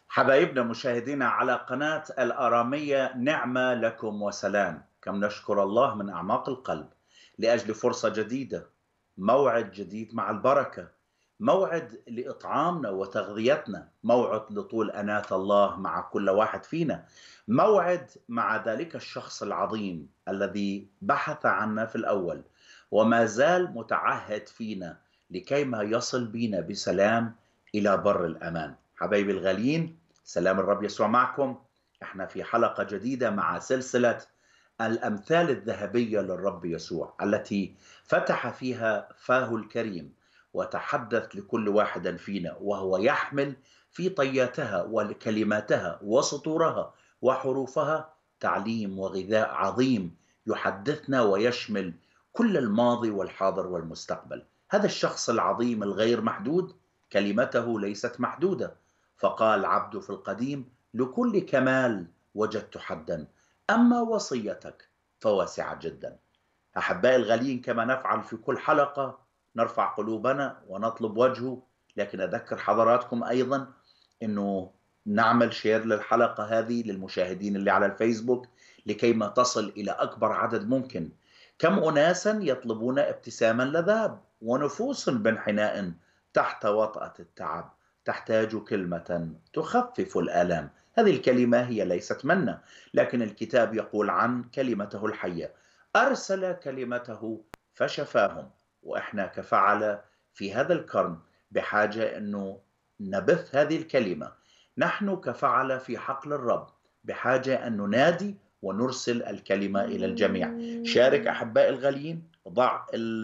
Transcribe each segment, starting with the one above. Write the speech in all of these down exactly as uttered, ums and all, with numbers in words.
حبايبنا مشاهدينا على قناة الآرامية، نعمة لكم وسلام. كم نشكر الله من أعماق القلب لأجل فرصة جديدة، موعد جديد مع البركة، موعد لإطعامنا وتغذيتنا، موعد لطول أناة الله مع كل واحد فينا، موعد مع ذلك الشخص العظيم الذي بحث عنا في الأول وما زال متعهد فينا لكيما يصل بنا بسلام إلى بر الأمان. حبايبي الغاليين، سلام الرب يسوع معكم. احنا في حلقة جديدة مع سلسلة الأمثال الذهبية للرب يسوع، التي فتح فيها فاه الكريم وتحدث لكل واحد فينا وهو يحمل في طياتها وكلماتها وسطورها وحروفها تعليم وغذاء عظيم يحدثنا ويشمل كل الماضي والحاضر والمستقبل. هذا الشخص العظيم الغير محدود كلمته ليست محدودة، فقال عبد في القديم: لكل كمال وجدت حدا، أما وصيتك فواسعة جدا. أحبائي الغاليين، كما نفعل في كل حلقة نرفع قلوبنا ونطلب وجهه، لكن أذكر حضراتكم أيضا أنه نعمل شير للحلقة هذه للمشاهدين اللي على الفيسبوك لكي ما تصل إلى أكبر عدد ممكن. كم أناسا يطلبون ابتساما لذاب ونفوس بانحناء تحت وطأة التعب تحتاج كلمة تخفف الآلام. هذه الكلمة هي ليست منا، لكن الكتاب يقول عن كلمته الحية: أرسل كلمته فشفاهم. وإحنا كفعل في هذا القرن بحاجة أنه نبث هذه الكلمة. نحن كفعل في حقل الرب بحاجة أن ننادي ونرسل الكلمة إلى الجميع. شارك أحبائي الغاليين، ضع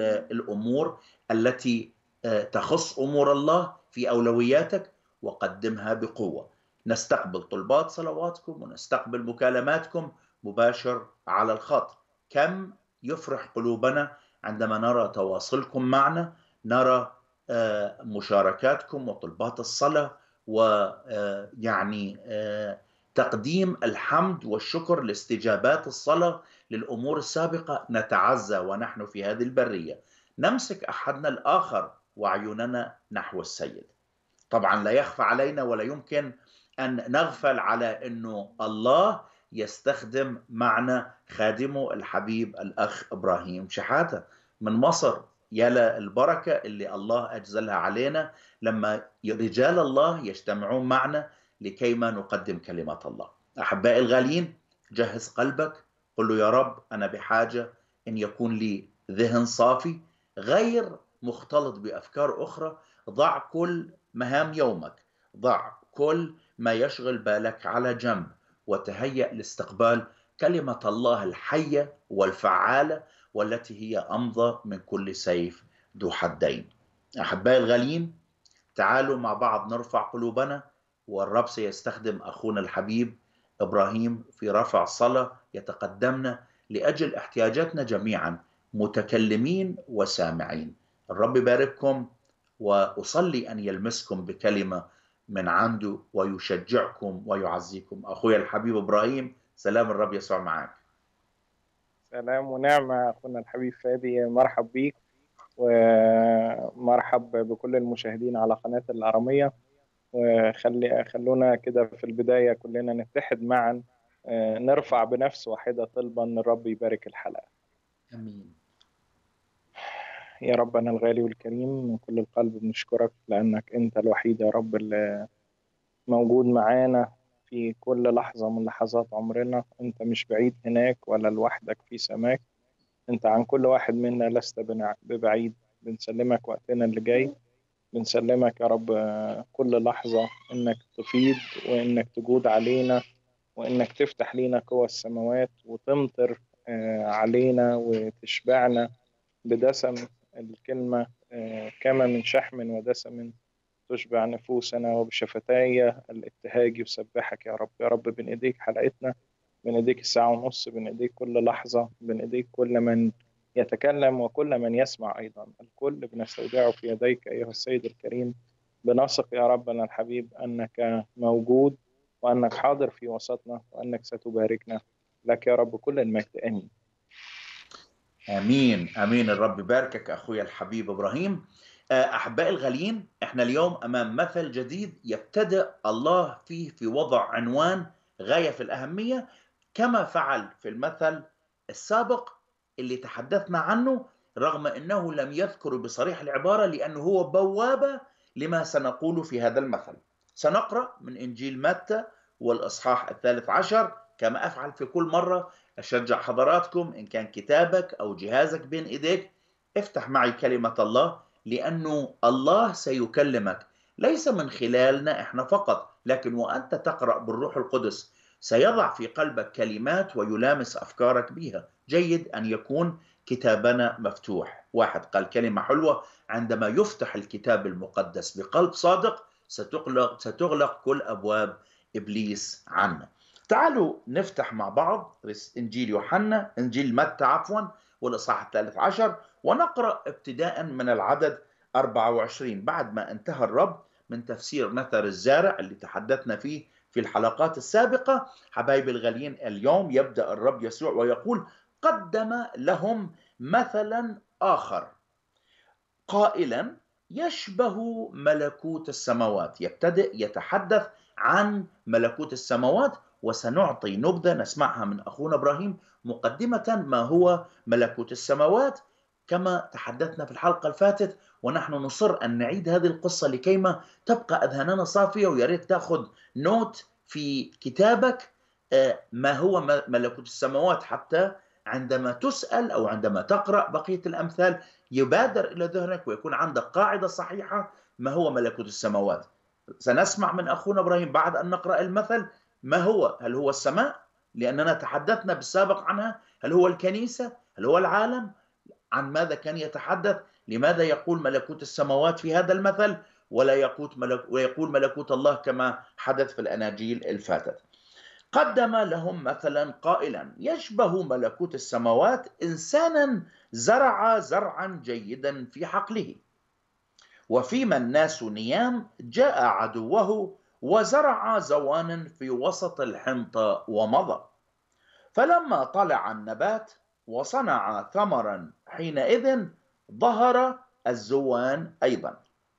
الأمور التي تخص أمور الله في أولوياتك وقدمها بقوة. نستقبل طلبات صلواتكم ونستقبل مكالماتكم مباشر على الخط. كم يفرح قلوبنا عندما نرى تواصلكم معنا، نرى مشاركاتكم وطلبات الصلاة، ويعني تقديم الحمد والشكر لاستجابات الصلاة للأمور السابقة. نتعزى ونحن في هذه البرية، نمسك أحدنا الآخر وعيوننا نحو السيد. طبعا لا يخفى علينا ولا يمكن أن نغفل على أنه الله يستخدم معنا خادمه الحبيب الأخ إبراهيم شحاتة من مصر. يا البركة اللي الله أجزلها علينا لما رجال الله يجتمعون معنا لكي ما نقدم كلمة الله. أحبائي الغاليين، جهز قلبك، قل له: يا رب، أنا بحاجة أن يكون لي ذهن صافي غير مختلط بأفكار أخرى. ضع كل مهام يومك، ضع كل ما يشغل بالك على جنب، وتهيأ لاستقبال كلمة الله الحية والفعالة والتي هي أمضى من كل سيف ذو حدين. أحبائي الغاليين، تعالوا مع بعض نرفع قلوبنا، والرب سيستخدم أخونا الحبيب إبراهيم في رفع صلاة يتقدمنا لأجل احتياجاتنا جميعا، متكلمين وسامعين. الرب يبارككم، وأصلي أن يلمسكم بكلمة من عنده ويشجعكم ويعزيكم. أخويا الحبيب إبراهيم، سلام الرب يسوع معك. سلام ونعمة أخونا الحبيب فادي، مرحب بيك ومرحب بكل المشاهدين على قناة الآرامية. وخلي خلونا كده في البداية كلنا نتحد معا، نرفع بنفس واحدة طلبا أن الرب يبارك الحلقة. أمين. يا ربنا الغالي والكريم، من كل القلب بنشكرك لأنك أنت الوحيد يا رب اللي موجود معانا في كل لحظة من لحظات عمرنا. أنت مش بعيد هناك ولا لوحدك في سماك، أنت عن كل واحد منا لست ببعيد. بنسلمك وقتنا اللي جاي، بنسلمك يا رب كل لحظة إنك تفيض وإنك تجود علينا وإنك تفتح لينا قوى السماوات وتمطر علينا وتشبعنا بدسم الكلمة، كما من شحم ودسم تشبع نفوسنا، وبشفتاي الابتهاج يسبحك يا رب. يا رب بين إيديك حلقتنا، بين إيديك الساعة ونص، بين إيديك كل لحظة، بين إيديك كل من يتكلم وكل من يسمع أيضا. الكل بنستودعه في يديك أيها السيد الكريم. بنثق يا ربنا الحبيب أنك موجود وأنك حاضر في وسطنا وأنك ستباركنا. لك يا رب كل المجد، آمين. آمين آمين. الرب يباركك أخويا الحبيب إبراهيم. أحبائي الغاليين، احنا اليوم أمام مثل جديد يبتدأ الله فيه في وضع عنوان غاية في الأهمية، كما فعل في المثل السابق اللي تحدثنا عنه، رغم أنه لم يذكر بصريح العبارة لأنه هو بوابة لما سنقول في هذا المثل. سنقرأ من إنجيل متى والإصحاح الثالث عشر. كما أفعل في كل مرة، أشجع حضراتكم إن كان كتابك أو جهازك بين إيديك، افتح معي كلمة الله، لأنه الله سيكلمك ليس من خلالنا إحنا فقط، لكن وأنت تقرأ بالروح القدس سيضع في قلبك كلمات ويلامس أفكارك بها. جيد أن يكون كتابنا مفتوح. واحد قال كلمة حلوة: عندما يفتح الكتاب المقدس بقلب صادق ستغلق, ستغلق كل أبواب إبليس عنا. تعالوا نفتح مع بعض إنجيل يوحنا إنجيل متى عفوا والإصحاح الثالث عشر، ونقرأ ابتداء من العدد أربعة وعشرين. بعد ما انتهى الرب من تفسير مثل الزارع اللي تحدثنا فيه في الحلقات السابقة، حبايبي الغاليين، اليوم يبدأ الرب يسوع ويقول: قدم لهم مثلا آخر قائلا: يشبه ملكوت السماوات. يبتدئ يتحدث عن ملكوت السماوات، وسنعطي نبذة نسمعها من أخونا إبراهيم مقدمة ما هو ملكوت السماوات كما تحدثنا في الحلقة الفاتت، ونحن نصر أن نعيد هذه القصة لكيما تبقى أذهاننا صافية. وياريت تأخذ نوت في كتابك ما هو ملكوت السماوات، حتى عندما تسأل أو عندما تقرأ بقية الأمثال يبادر إلى ذهنك ويكون عندك قاعدة صحيحة ما هو ملكوت السماوات. سنسمع من أخونا إبراهيم بعد أن نقرأ المثل ما هو. هل هو السماء؟ لأننا تحدثنا بالسابق عنها. هل هو الكنيسة؟ هل هو العالم؟ عن ماذا كان يتحدث؟ لماذا يقول ملكوت السماوات في هذا المثل ولا يقول ملك ويقول ملكوت الله كما حدث في الأناجيل الفاتت؟ قدم لهم مثلا قائلا: يشبه ملكوت السماوات إنسانا زرع زرعا جيدا في حقله، وفيما الناس نيام جاء عدوه وزرع زوانا في وسط الحنطة ومضى. فلما طلع النبات وصنع ثمرا حينئذ ظهر الزوان أيضا.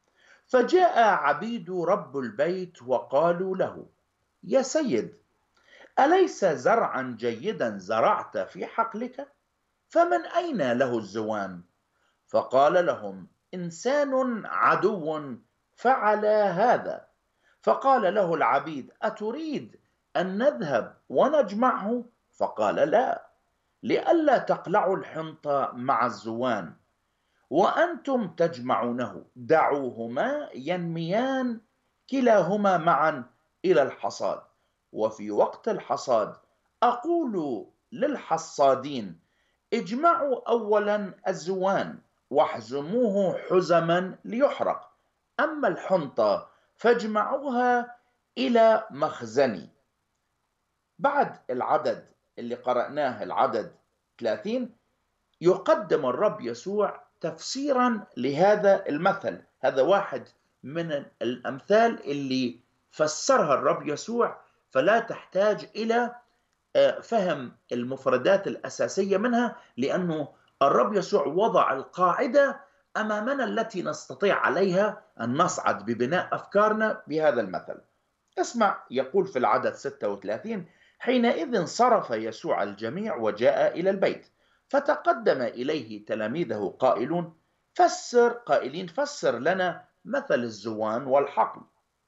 فجاء عبيد رب البيت وقالوا له: يا سيد، أليس زرعا جيدا زرعت في حقلك؟ فمن أين له الزوان؟ فقال لهم: إنسان عدو فعل هذا. فقال له العبيد: أتريد أن نذهب ونجمعه؟ فقال: لا، لئلا تقلعوا الحنطة مع الزوان وأنتم تجمعونه، دعوهما ينميان كلاهما معا إلى الحصاد. وفي وقت الحصاد أقول للحصادين: اجمعوا أولا الزوان واحزموه حزما ليحرق، أما الحنطة فاجمعوها إلى مخزني. بعد العدد اللي قرأناه العدد ثلاثين يقدم الرب يسوع تفسيرا لهذا المثل. هذا واحد من الأمثال اللي فسرها الرب يسوع، فلا تحتاج إلى فهم المفردات الأساسية منها، لأنه الرب يسوع وضع القاعدة أمامنا التي نستطيع عليها أن نصعد ببناء أفكارنا بهذا المثل. اسمع، يقول في العدد ستة وثلاثين: حينئذ صرف يسوع الجميع وجاء إلى البيت، فتقدم إليه تلاميذه قائلون فسر قائلين فسر لنا مثل الزوان والحقل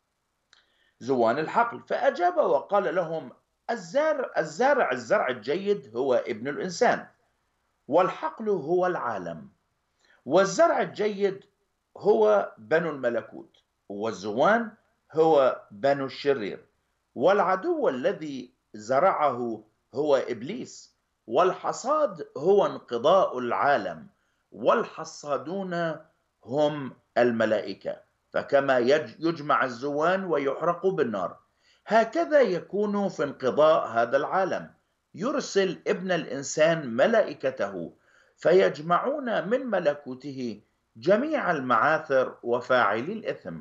زوان الحقل. فأجاب وقال لهم: الزارع الزارع الزرع الجيد هو ابن الإنسان، والحقل هو العالم، والزرع الجيد هو بنو الملكوت، والزوان هو بنو الشرير، والعدو الذي زرعه هو إبليس، والحصاد هو انقضاء العالم، والحصادون هم الملائكة. فكما يجمع الزوان ويحرق بالنار، هكذا يكون في انقضاء هذا العالم. يرسل ابن الإنسان ملائكته فيجمعون من ملكوته جميع المعاثر وفاعلي الإثم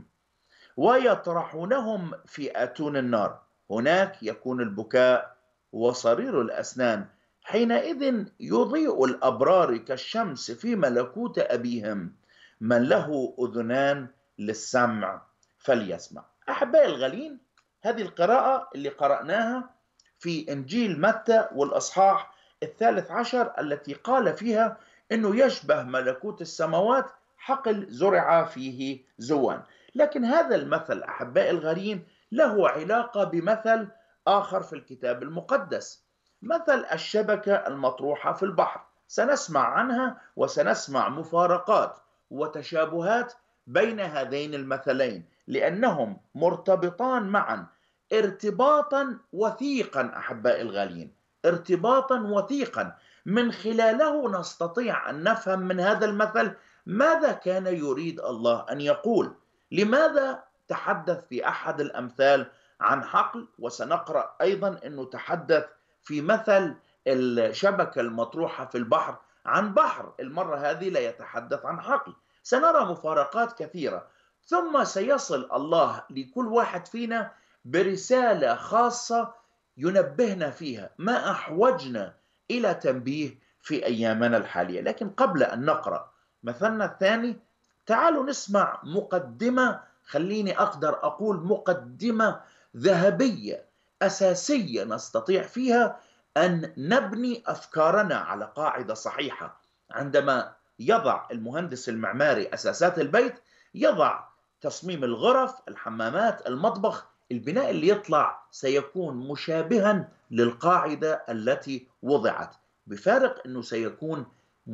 ويطرحونهم في أتون النار، هناك يكون البكاء وصرير الأسنان. حينئذ يضيء الأبرار كالشمس في ملكوت أبيهم، من له أذنان للسمع فليسمع. أحبائي الغالين، هذه القراءة اللي قرأناها في إنجيل متى والأصحاح الثالث عشر التي قال فيها أنه يشبه ملكوت السماوات حقل زرع فيه زوان. لكن هذا المثل أحبائي الغالين له علاقة بمثل آخر في الكتاب المقدس، مثل الشبكة المطروحة في البحر. سنسمع عنها وسنسمع مفارقات وتشابهات بين هذين المثلين لأنهم مرتبطان معا ارتباطا وثيقا. أحبائي الغالين، ارتباطا وثيقا من خلاله نستطيع أن نفهم من هذا المثل ماذا كان يريد الله أن يقول. لماذا تحدث في أحد الأمثال عن حقل، وسنقرأ أيضا أنه تحدث في مثل الشبكة المطروحة في البحر عن بحر، المرة هذه لا يتحدث عن حقل. سنرى مفارقات كثيرة، ثم سيصل الله لكل واحد فينا برسالة خاصة ينبهنا فيها ما أحوجنا إلى تنبيه في أيامنا الحالية. لكن قبل أن نقرأ مثلنا الثاني، تعالوا نسمع مقدمة، خليني أقدر أقول مقدمة ذهبية أساسية نستطيع فيها أن نبني أفكارنا على قاعدة صحيحة. عندما يضع المهندس المعماري أساسات البيت، يضع تصميم الغرف، الحمامات، المطبخ، البناء اللي يطلع سيكون مشابها للقاعدة التي وضعت، بفارق أنه سيكون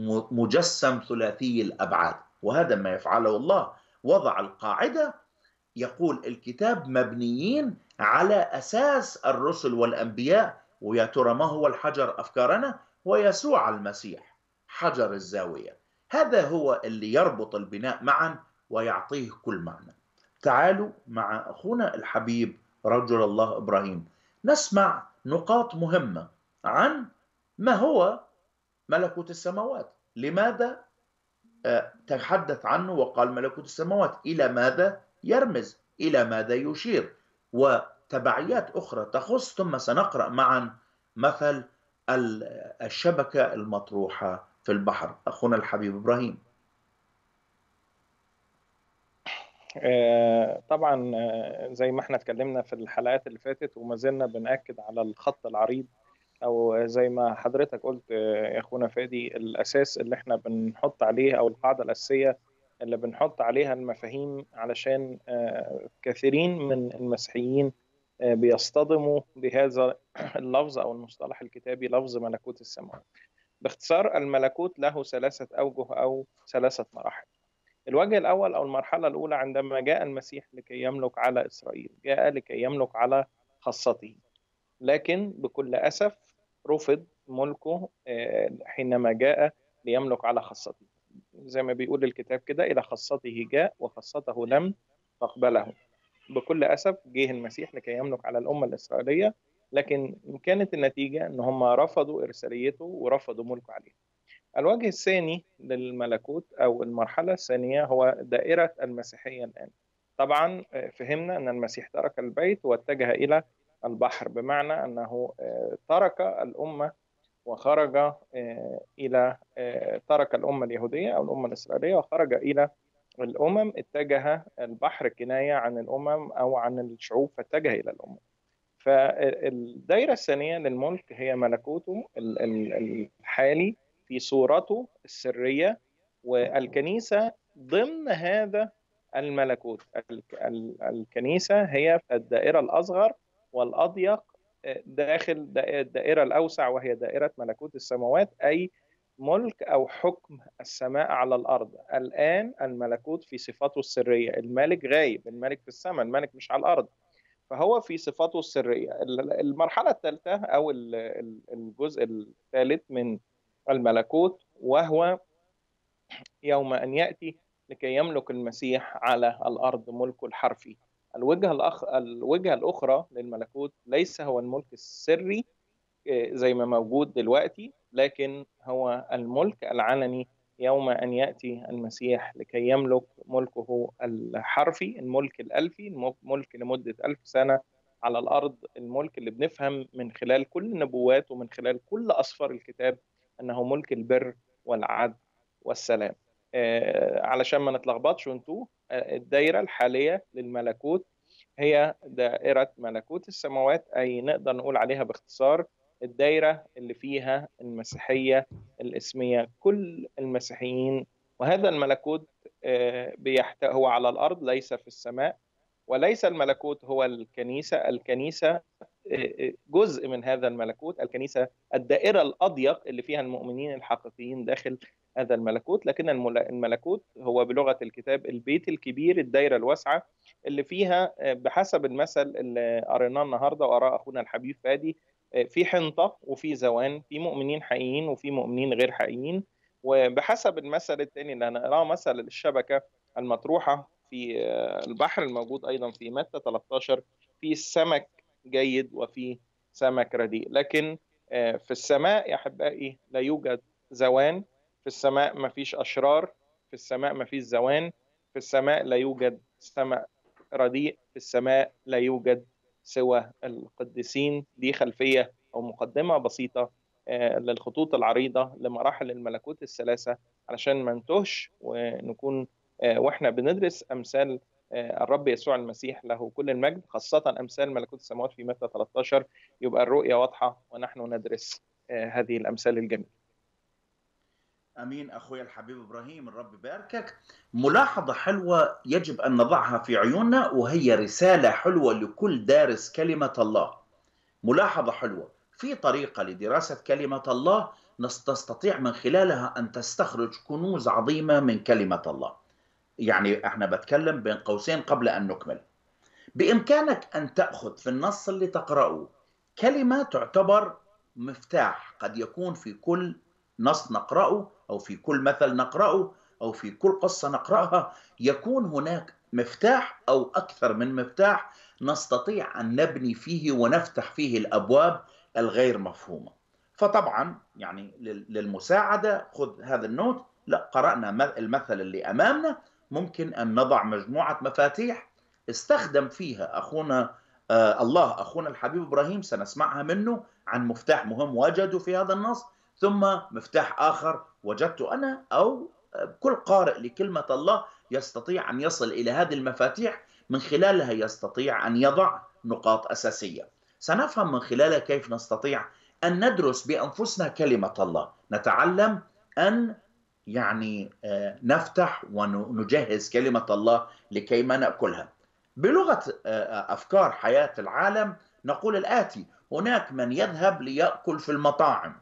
مجسم ثلاثي الأبعاد. وهذا ما يفعله الله، وضع القاعدة. يقول الكتاب مبنيين على أساس الرسل والأنبياء، ويا ترى ما هو الحجر أفكارنا؟ ويسوع المسيح حجر الزاوية. هذا هو اللي يربط البناء معا ويعطيه كل معنى. تعالوا مع أخونا الحبيب رجل الله إبراهيم نسمع نقاط مهمة عن ما هو ملكوت السماوات. لماذا تحدث عنه وقال ملكوت السماوات؟ إلى ماذا يرمز؟ إلى ماذا يشير؟ وتبعيات أخرى تخص. ثم سنقرأ معا مثل الشبكة المطروحة في البحر. أخونا الحبيب إبراهيم. طبعا زي ما احنا اتكلمنا في الحلقات اللي فاتت وما زلنا بنأكد على الخط العريض، او زي ما حضرتك قلت يا اخونا فادي، الاساس اللي احنا بنحط عليه او القاعده الاساسيه اللي بنحط عليها المفاهيم، علشان كثيرين من المسيحيين بيصطدموا بهذا اللفظ او المصطلح الكتابي، لفظ ملكوت السماوات. باختصار، الملكوت له ثلاثه اوجه او ثلاثه مراحل. الوجه الأول أو المرحلة الأولى عندما جاء المسيح لكي يملك على إسرائيل، جاء لكي يملك على خاصته، لكن بكل أسف رفض ملكه حينما جاء ليملك على خاصته. زي ما بيقول الكتاب كده، إلى خاصته جاء وخاصته لم تقبله. بكل أسف جه المسيح لكي يملك على الأمة الإسرائيلية، لكن كانت النتيجة أن هم رفضوا إرساليته ورفضوا ملكه عليه. الوجه الثاني للملكوت أو المرحلة الثانية هو دائرة المسيحية الآن. طبعا فهمنا أن المسيح ترك البيت واتجه إلى البحر، بمعنى أنه ترك الأمة وخرج إلى ترك الأمة اليهودية أو الأمة الإسرائيلية وخرج إلى الأمم. اتجه البحر كناية عن الأمم أو عن الشعوب، فاتجه إلى الأمم. فالدائرة الثانية للملك هي ملكوته الحالي في صورته السرية، والكنيسة ضمن هذا الملكوت. الكنيسة هي الدائرة الأصغر والأضيق داخل الدائرة الأوسع، وهي دائرة ملكوت السماوات، أي ملك أو حكم السماء على الأرض. الآن الملكوت في صفاته السرية، الملك غايب، الملك في السماء، الملك مش على الأرض، فهو في صفاته السرية. المرحلة الثالثة أو الجزء الثالث من الملكوت وهو يوم أن يأتي لكي يملك المسيح على الأرض ملكه الحرفي. الوجهة الأخ... الوجهة الأخرى للملكوت ليس هو الملك السري زي ما موجود دلوقتي، لكن هو الملك العلني يوم أن يأتي المسيح لكي يملك ملكه الحرفي، الملك الألفي، الملك لمدة ألف سنة على الأرض، الملك اللي بنفهم من خلال كل النبوات ومن خلال كل أسفار الكتاب أنه ملك البر والعدل والسلام. علشان ما نتلخبطش ونتوه، الدايرة الحالية للملكوت هي دائرة ملكوت السماوات، أي نقدر نقول عليها باختصار الدايرة اللي فيها المسيحية الإسمية، كل المسيحيين. وهذا الملكوت بيحت... هو على الأرض ليس في السماء، وليس الملكوت هو الكنيسة. الكنيسة جزء من هذا الملكوت، الكنيسة الدائرة الأضيق اللي فيها المؤمنين الحقيقيين داخل هذا الملكوت. لكن الملكوت هو بلغة الكتاب البيت الكبير، الدائرة الواسعة اللي فيها بحسب المثل اللي قريناه النهارده وقراه أخونا الحبيب فادي، في حنطة وفي زوان، في مؤمنين حقيقيين وفي مؤمنين غير حقيقيين. وبحسب المثل الثاني اللي هنقراه، مثل الشبكة المطروحة في البحر، الموجود أيضا في متى ثلاثة عشر، في السمك جيد وفي سمك رديء. لكن في السماء يا أحبائي لا يوجد زوان، في السماء ما فيش أشرار، في السماء ما فيش زوان، في السماء لا يوجد سمك رديء، في السماء لا يوجد سوى القديسين. دي خلفية أو مقدمة بسيطة للخطوط العريضة لمراحل الملكوت الثلاثة، علشان ما نتوهش ونكون وإحنا بندرس أمثال الرب يسوع المسيح له كل المجد، خاصة أمثال ملكوت السماوات في متى ثلاثة عشر، يبقى الرؤية واضحة ونحن ندرس هذه الأمثال الجميلة. أمين أخوي الحبيب إبراهيم، الرب باركك. ملاحظة حلوة يجب أن نضعها في عيوننا، وهي رسالة حلوة لكل دارس كلمة الله. ملاحظة حلوة، في طريقة لدراسة كلمة الله تستطيع من خلالها أن تستخرج كنوز عظيمة من كلمة الله. يعني احنا بتكلم بين قوسين قبل أن نكمل. بإمكانك أن تأخذ في النص اللي تقرأه كلمة تعتبر مفتاح، قد يكون في كل نص نقرأه أو في كل مثل نقرأه أو في كل قصة نقرأها، يكون هناك مفتاح أو أكثر من مفتاح نستطيع أن نبني فيه ونفتح فيه الأبواب الغير مفهومة. فطبعا يعني للمساعدة خذ هذا النوت. لا، قرأنا المثل اللي أمامنا، ممكن أن نضع مجموعة مفاتيح استخدم فيها أخونا آه الله أخونا الحبيب إبراهيم، سنسمعها منه عن مفتاح مهم وجده في هذا النص، ثم مفتاح آخر وجدته أنا، أو كل قارئ لكلمة الله يستطيع أن يصل إلى هذه المفاتيح، من خلالها يستطيع أن يضع نقاط أساسية. سنفهم من خلالها كيف نستطيع أن ندرس بأنفسنا كلمة الله، نتعلم أن يعني نفتح ونجهز كلمة الله لكي ما نأكلها. بلغة أفكار حياة العالم نقول الآتي: هناك من يذهب ليأكل في المطاعم،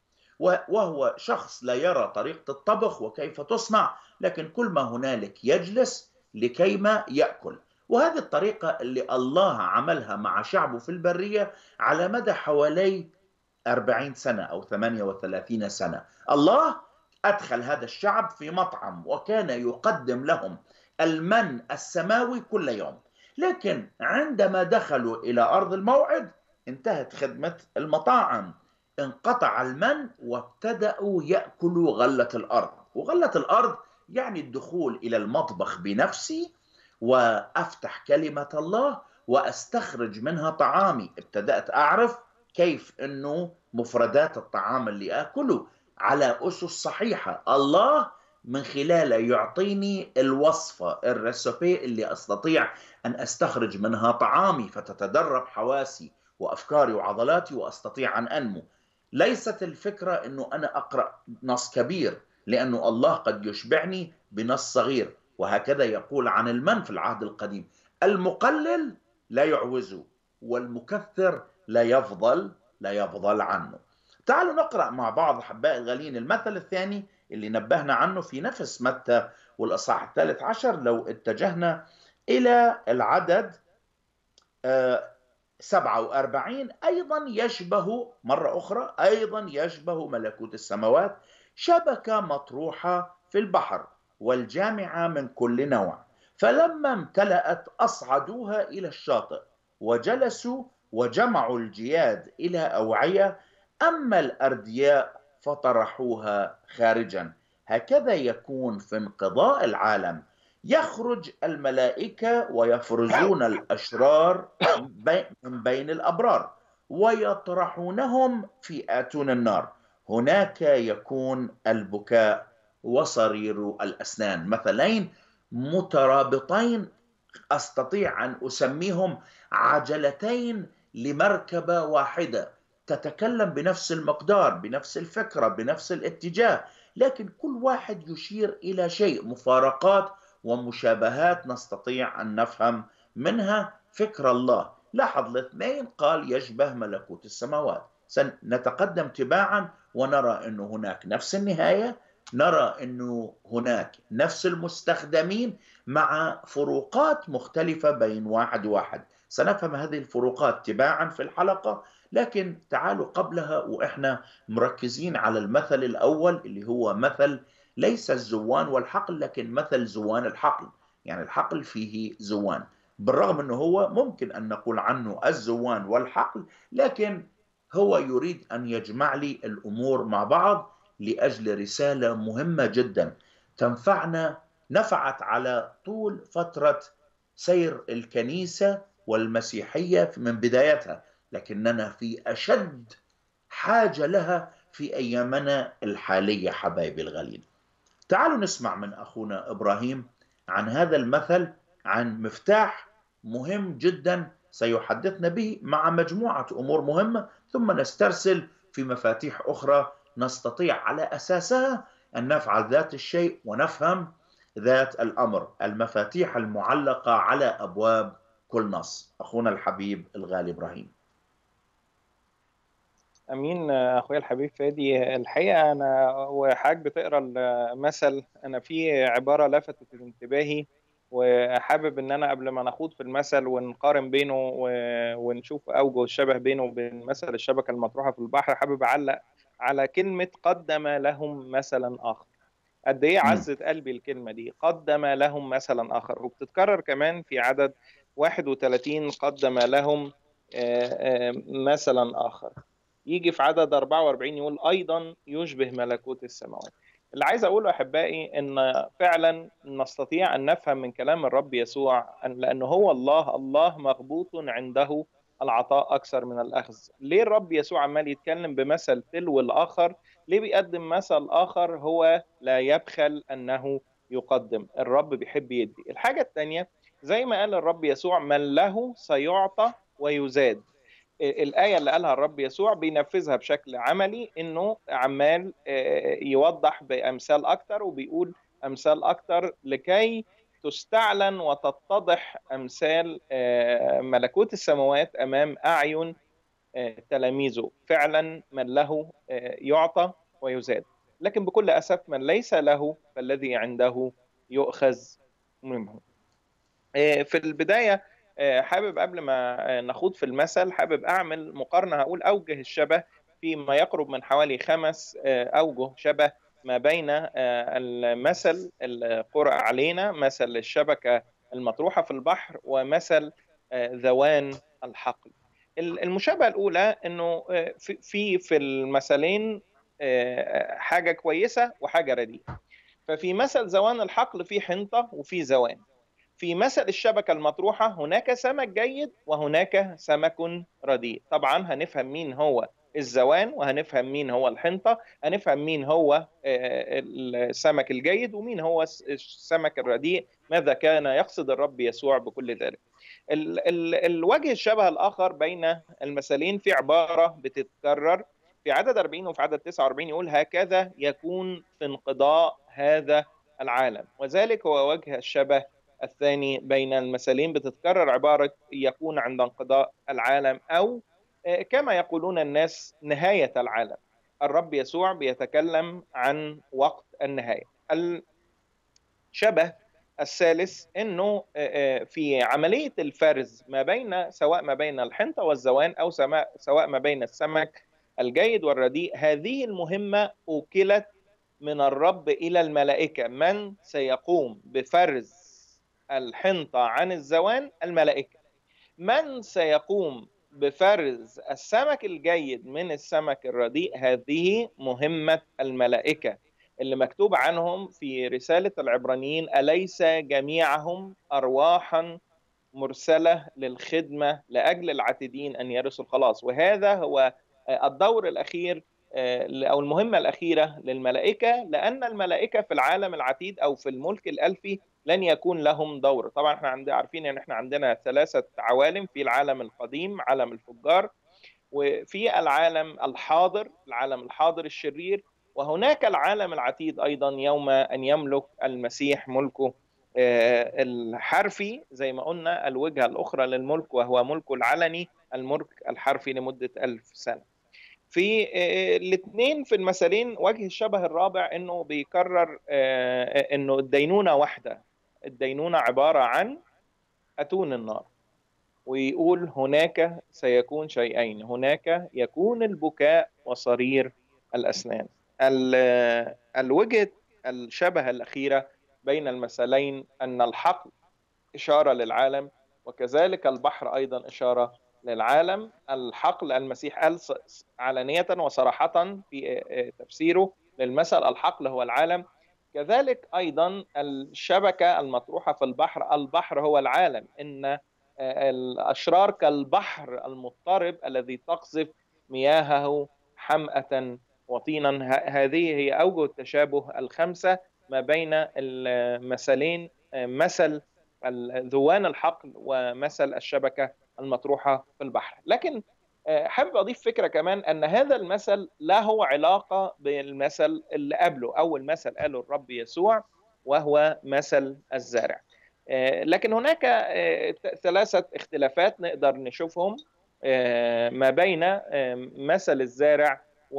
وهو شخص لا يرى طريقة الطبخ وكيف تصنع، لكن كل ما هنالك يجلس لكيما يأكل. وهذه الطريقة اللي الله عملها مع شعبه في البرية على مدى حوالي أربعين سنة أو ثمانية وثلاثين سنة. الله أدخل هذا الشعب في مطعم وكان يقدم لهم المن السماوي كل يوم، لكن عندما دخلوا إلى أرض الموعد انتهت خدمة المطاعم، انقطع المن وابتدأوا يأكلوا غلة الأرض. وغلة الأرض يعني الدخول إلى المطبخ بنفسي وأفتح كلمة الله وأستخرج منها طعامي. ابتدأت أعرف كيف أنه مفردات الطعام اللي أكله على أسس صحيحة، الله من خلاله يعطيني الوصفة الريسبي اللي أستطيع أن أستخرج منها طعامي، فتتدرب حواسي وأفكاري وعضلاتي وأستطيع أن أنمو. ليست الفكرة أنه أنا أقرأ نص كبير، لأنه الله قد يشبعني بنص صغير. وهكذا يقول عن المن في العهد القديم: المقلل لا يعوزه والمكثر لا يفضل لا يفضل عنه. تعالوا نقرأ مع بعض أحبائي الغاليين المثل الثاني اللي نبهنا عنه في نفس متى والأصحاح الثالث عشر. لو اتجهنا إلى العدد سبعة وأربعين، أيضا يشبه مرة أخرى أيضا يشبه ملكوت السماوات شبكة مطروحة في البحر والجامعة من كل نوع، فلما امتلأت أصعدوها إلى الشاطئ وجلسوا وجمعوا الجياد إلى أوعية، أما الأردياء فطرحوها خارجا. هكذا يكون في انقضاء العالم، يخرج الملائكة ويفرزون الأشرار من بين الأبرار ويطرحونهم في آتون النار، هناك يكون البكاء وصرير الأسنان، مثلين مترابطين أستطيع أن أسميهم عجلتين لمركبة واحدة، تتكلم بنفس المقدار، بنفس الفكرة، بنفس الاتجاه، لكن كل واحد يشير إلى شيء، مفارقات ومشابهات نستطيع أن نفهم منها فكر الله. لاحظ الاثنين قال يشبه ملكوت السماوات. سنتقدم تباعا ونرى أن هناك نفس النهاية، نرى أنه هناك نفس المستخدمين مع فروقات مختلفة بين واحد وواحد. سنفهم هذه الفروقات تباعا في الحلقة، لكن تعالوا قبلها وإحنا مركزين على المثل الأول اللي هو مثل ليس الزوان والحقل، لكن مثل زوان الحقل. يعني الحقل فيه زوان، بالرغم أنه هو ممكن أن نقول عنه الزوان والحقل، لكن هو يريد أن يجمع لي الأمور مع بعض لأجل رسالة مهمة جدا تنفعنا، نفعت على طول فترة سير الكنيسة والمسيحية من بدايتها، لكننا في أشد حاجة لها في أيامنا الحالية. حبايبي الغالين، تعالوا نسمع من أخونا إبراهيم عن هذا المثل، عن مفتاح مهم جدا سيحدثنا به مع مجموعة أمور مهمة، ثم نسترسل في مفاتيح أخرى نستطيع على أساسها أن نفعل ذات الشيء ونفهم ذات الأمر، المفاتيح المعلقة على أبواب كل نص. أخونا الحبيب الغالي إبراهيم. امين اخويا الحبيب فادي. الحقيقه انا وحاج بتقرا المثل، انا في عباره لفتت انتباهي، وحابب ان انا قبل ما نخوض في المثل ونقارن بينه ونشوف اوجه الشبه بينه وبين مثل الشبكه المطروحه في البحر، حابب اعلق على كلمه قدم لهم مثلا اخر. قد ايه عزت قلبي الكلمه دي، قدم لهم مثلا اخر، وبتتكرر كمان في عدد واحد وثلاثين، قدم لهم مثلا اخر. يجي في عدد أربعة وأربعين يقول أيضا يشبه ملكوت السماوات. اللي عايز أقوله أحبائي إن فعلا نستطيع أن نفهم من كلام الرب يسوع أن لأنه هو الله، الله مغبوط عنده العطاء أكثر من الأخذ. ليه الرب يسوع عمال يتكلم بمثل تلو الآخر؟ ليه بيقدم مثل آخر؟ هو لا يبخل أنه يقدم. الرب بيحب يدي. الحاجة الثانية زي ما قال الرب يسوع من له سيعطى ويزاد. الآية اللي قالها الرب يسوع بينفذها بشكل عملي، إنه عمال يوضح بأمثال أكتر، وبيقول أمثال أكتر لكي تستعلن وتتضح أمثال ملكوت السماوات أمام أعين تلاميذه. فعلا من له يعطى ويزاد، لكن بكل أسف من ليس له فالذي عنده يؤخذ منه. في البداية حابب قبل ما نخوض في المثل حابب أعمل مقارنة، هقول أوجه الشبه فيما يقرب من حوالي خمس أوجه شبه ما بين المثل اللي قرأ علينا، مثل الشبكة المطروحة في البحر ومثل ذوان الحقل. المشابهة الأولى أنه في في المثلين حاجة كويسة وحاجة رديئة. ففي مثل ذوان الحقل في حنطة وفي ذوان. في مثل الشبكة المطروحة هناك سمك جيد وهناك سمك رديء. طبعا هنفهم مين هو الزوان وهنفهم مين هو الحنطة، هنفهم مين هو السمك الجيد ومين هو السمك الرديء، ماذا كان يقصد الرب يسوع بكل ذلك. ال ال الوجه الشبه الآخر بين المثلين في عبارة بتتكرر في عدد أربعين وفي عدد تسعة وأربعين، يقول هكذا يكون في انقضاء هذا العالم. وذلك هو وجه الشبه الثاني بين المثلين، بتتكرر عبارة يكون عند انقضاء العالم، أو كما يقولون الناس نهاية العالم. الرب يسوع بيتكلم عن وقت النهاية. الشبه الثالث أنه في عملية الفرز ما بين سواء ما بين الحنطة والزوان أو سواء ما بين السمك الجيد والرديء، هذه المهمة أوكلت من الرب إلى الملائكة. من سيقوم بفرز الحنطة عن الزوان؟ الملائكة. من سيقوم بفرز السمك الجيد من السمك الرديء؟ هذه مهمة الملائكة اللي مكتوب عنهم في رسالة العبرانيين أليس جميعهم أرواحا مرسلة للخدمة لأجل العاتدين أن يرثوا الخلاص. وهذا هو الدور الأخير أو المهمة الأخيرة للملائكة، لأن الملائكة في العالم العتيد أو في الملك الألفي لن يكون لهم دور. طبعا احنا عند عارفين ان احنا عندنا ثلاثة عوالم، في العالم القديم عالم الفجار، وفي العالم الحاضر العالم الحاضر الشرير، وهناك العالم العتيد أيضا يوم أن يملك المسيح ملكه الحرفي، زي ما قلنا الوجهة الأخرى للملك وهو ملكه العلني، الملك الحرفي لمدة ألف سنة. في الاثنين في المثلين وجه الشبه الرابع انه بيكرر انه الدينونة واحدة، الدينونة عبارة عن أتون النار، ويقول هناك سيكون شيئين، هناك يكون البكاء وصرير الأسنان. الوجهة الشبه الأخيرة بين المثلين أن الحقل إشارة للعالم، وكذلك البحر أيضا إشارة للعالم. الحقل المسيح قال علانية وصراحة في تفسيره للمثل الحقل هو العالم، كذلك أيضا الشبكة المطروحة في البحر، البحر هو العالم، إن الأشرار كالبحر المضطرب الذي تقذف مياهه حمأة وطينا. هذه هي أوجه التشابه الخمسة ما بين المثلين، مثل ذوان الحقل ومثل الشبكة المطروحة في البحر. لكن حابب أضيف فكرة كمان، أن هذا المثل له علاقة بالمثل اللي قبله، أول مثل قاله الرب يسوع وهو مثل الزارع. لكن هناك ثلاثة اختلافات نقدر نشوفهم ما بين مثل الزارع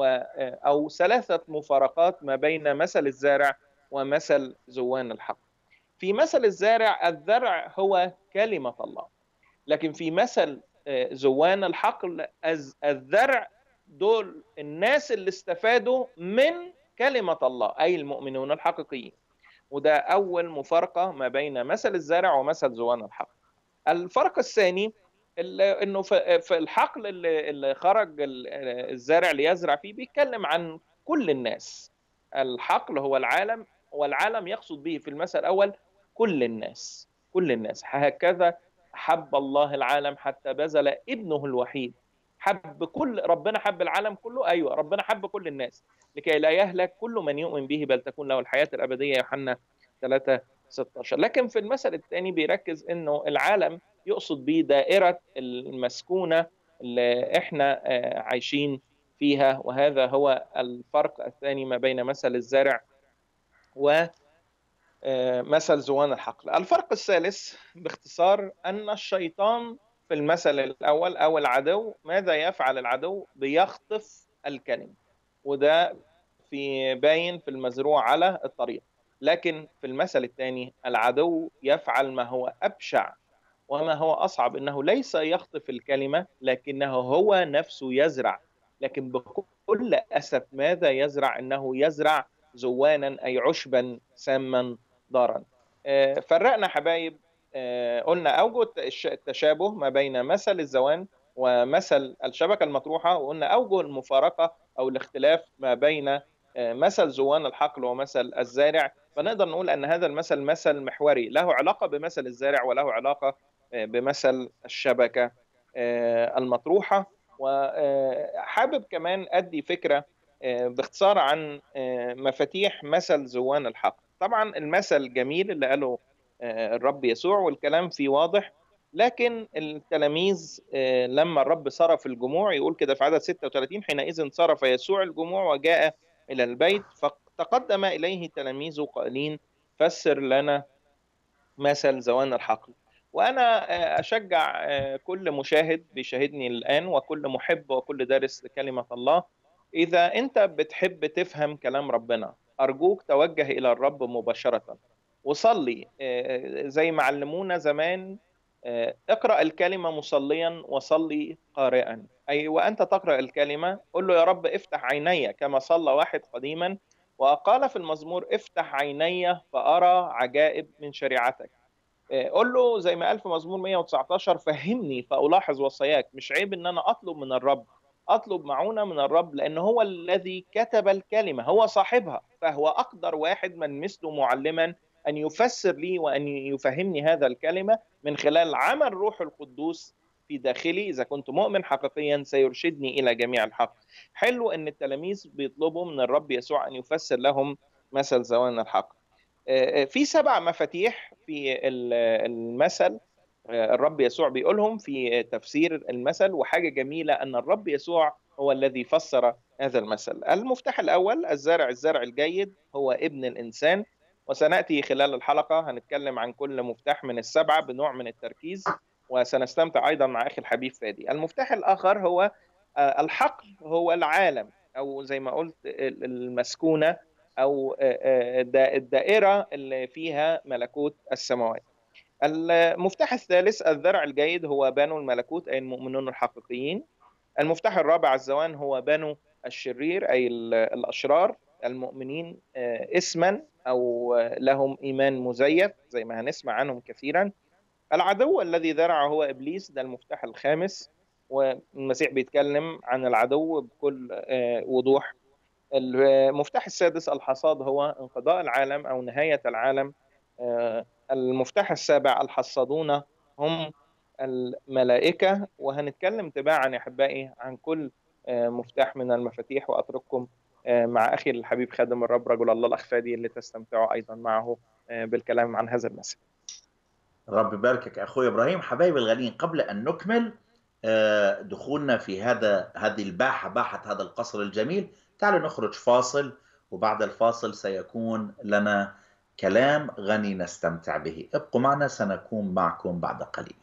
أو ثلاثة مفارقات ما بين مثل الزارع ومثل ذوان الحقل. في مثل الزارع الزرع هو كلمة الله، لكن في مثل ذوان الحقل الزرع دول الناس اللي استفادوا من كلمة الله، أي المؤمنون الحقيقيين. وده أول مفارقة ما بين مثل الزارع ومثل ذوان الحقل. الفرق الثاني انه في الحقل اللي خرج الزارع ليزرع فيه بيتكلم عن كل الناس. الحقل هو العالم، والعالم يقصد به في المثل الأول كل الناس، كل الناس. هكذا حب الله العالم حتى بذل ابنه الوحيد. حب كل ربنا حب العالم كله، أيوة ربنا حب كل الناس لكي لا يهلك كل من يؤمن به بل تكون له الحياة الأبدية، يوحنا ثلاثة ستة عشر. لكن في المثل الثاني بيركز انه العالم يقصد به دائرة المسكونة اللي احنا عايشين فيها، وهذا هو الفرق الثاني ما بين مثل الزارع ومثل ذوان الحقل. الفرق الثالث باختصار أن الشيطان في المثل الأول أو العدو، ماذا يفعل العدو؟ بيخطف الكلمة، وده في باين في المزروع على الطريق. لكن في المثل الثاني العدو يفعل ما هو أبشع وما هو أصعب، إنه ليس يخطف الكلمة لكنه هو نفسه يزرع. لكن بكل أسف ماذا يزرع؟ إنه يزرع زوانا أي عشبا ساما ضارا. فرقنا حبايب، قلنا أوجه التشابه ما بين مثل الزوان ومثل الشبكة المطروحة، وقلنا أوجه المفارقة أو الاختلاف ما بين مثل ذوان الحقل ومثل الزارع. فنقدر نقول أن هذا المثل مثل محوري له علاقة بمثل الزارع وله علاقة بمثل الشبكة المطروحة. وحابب كمان أدي فكرة باختصار عن مفاتيح مثل ذوان الحقل. طبعا المثل جميل اللي قاله الرب يسوع والكلام فيه واضح، لكن التلاميذ لما الرب صرف الجموع، يقول كده في عدد ستة وثلاثين: حينئذ صرف يسوع الجموع وجاء إلى البيت، فتقدم إليه تلاميذه قائلين: فسر لنا مثل ذوان الحقل. وأنا أشجع كل مشاهد بيشاهدني الآن وكل محب وكل دارس لكلمة الله، إذا أنت بتحب تفهم كلام ربنا أرجوك توجه إلى الرب مباشرة وصلي زي ما علمونا زمان: اقرأ الكلمة مصليا وصلي قارئا. أي وأنت تقرأ الكلمة قل له: يا رب افتح عيني، كما صلى واحد قديما وقال في المزمور: افتح عيني فأرى عجائب من شريعتك. قل له زي ما قال في مزمور مئة وتسعة عشر: فهمني فألاحظ وصاياك. مش عيب ان انا اطلب من الرب، اطلب معونة من الرب، لان هو الذي كتب الكلمة، هو صاحبها، فهو اقدر واحد من مثله معلما ان يفسر لي وان يفهمني هذا الكلمة من خلال عمل روح القدوس في داخلي إذا كنت مؤمن حقيقيا سيرشدني إلى جميع الحق. حلو أن التلاميذ بيطلبوا من الرب يسوع أن يفسر لهم مثل زوان الحق. في سبع مفاتيح في المثل الرب يسوع بيقولهم في تفسير المثل، وحاجة جميلة أن الرب يسوع هو الذي فسر هذا المثل. المفتاح الأول الزارع الزرع الجيد هو ابن الإنسان، وسنأتي خلال الحلقة هنتكلم عن كل مفتاح من السبعة بنوع من التركيز، وسنستمتع أيضا مع أخي الحبيب فادي. المفتاح الآخر هو الحقل، هو العالم، أو زي ما قلت المسكونة، أو الدائرة اللي فيها ملكوت السماوات. المفتاح الثالث الذرع الجيد هو بنو الملكوت أي المؤمنون الحقيقيين. المفتاح الرابع الزوان هو بنو الشرير أي الأشرار المؤمنين اسما أو لهم إيمان مزيف زي ما هنسمع عنهم كثيرا. العدو الذي ذرع هو إبليس، ده المفتاح الخامس، والمسيح بيتكلم عن العدو بكل وضوح. المفتاح السادس الحصاد هو انقضاء العالم أو نهاية العالم. المفتاح السابع الحصادون هم الملائكة. وهنتكلم تباعا يا أحبائي عن كل مفتاح من المفاتيح، وأترككم مع أخي الحبيب خادم الرب رجل الله الأخ فادي اللي تستمتعوا أيضا معه بالكلام عن هذا المثل. رب يباركك أخوي إبراهيم. حبايبي الغاليين، قبل أن نكمل دخولنا في هذا هذه الباحة باحة هذا القصر الجميل، تعالوا نخرج فاصل، وبعد الفاصل سيكون لنا كلام غني نستمتع به. ابقوا معنا، سنكون معكم بعد قليل.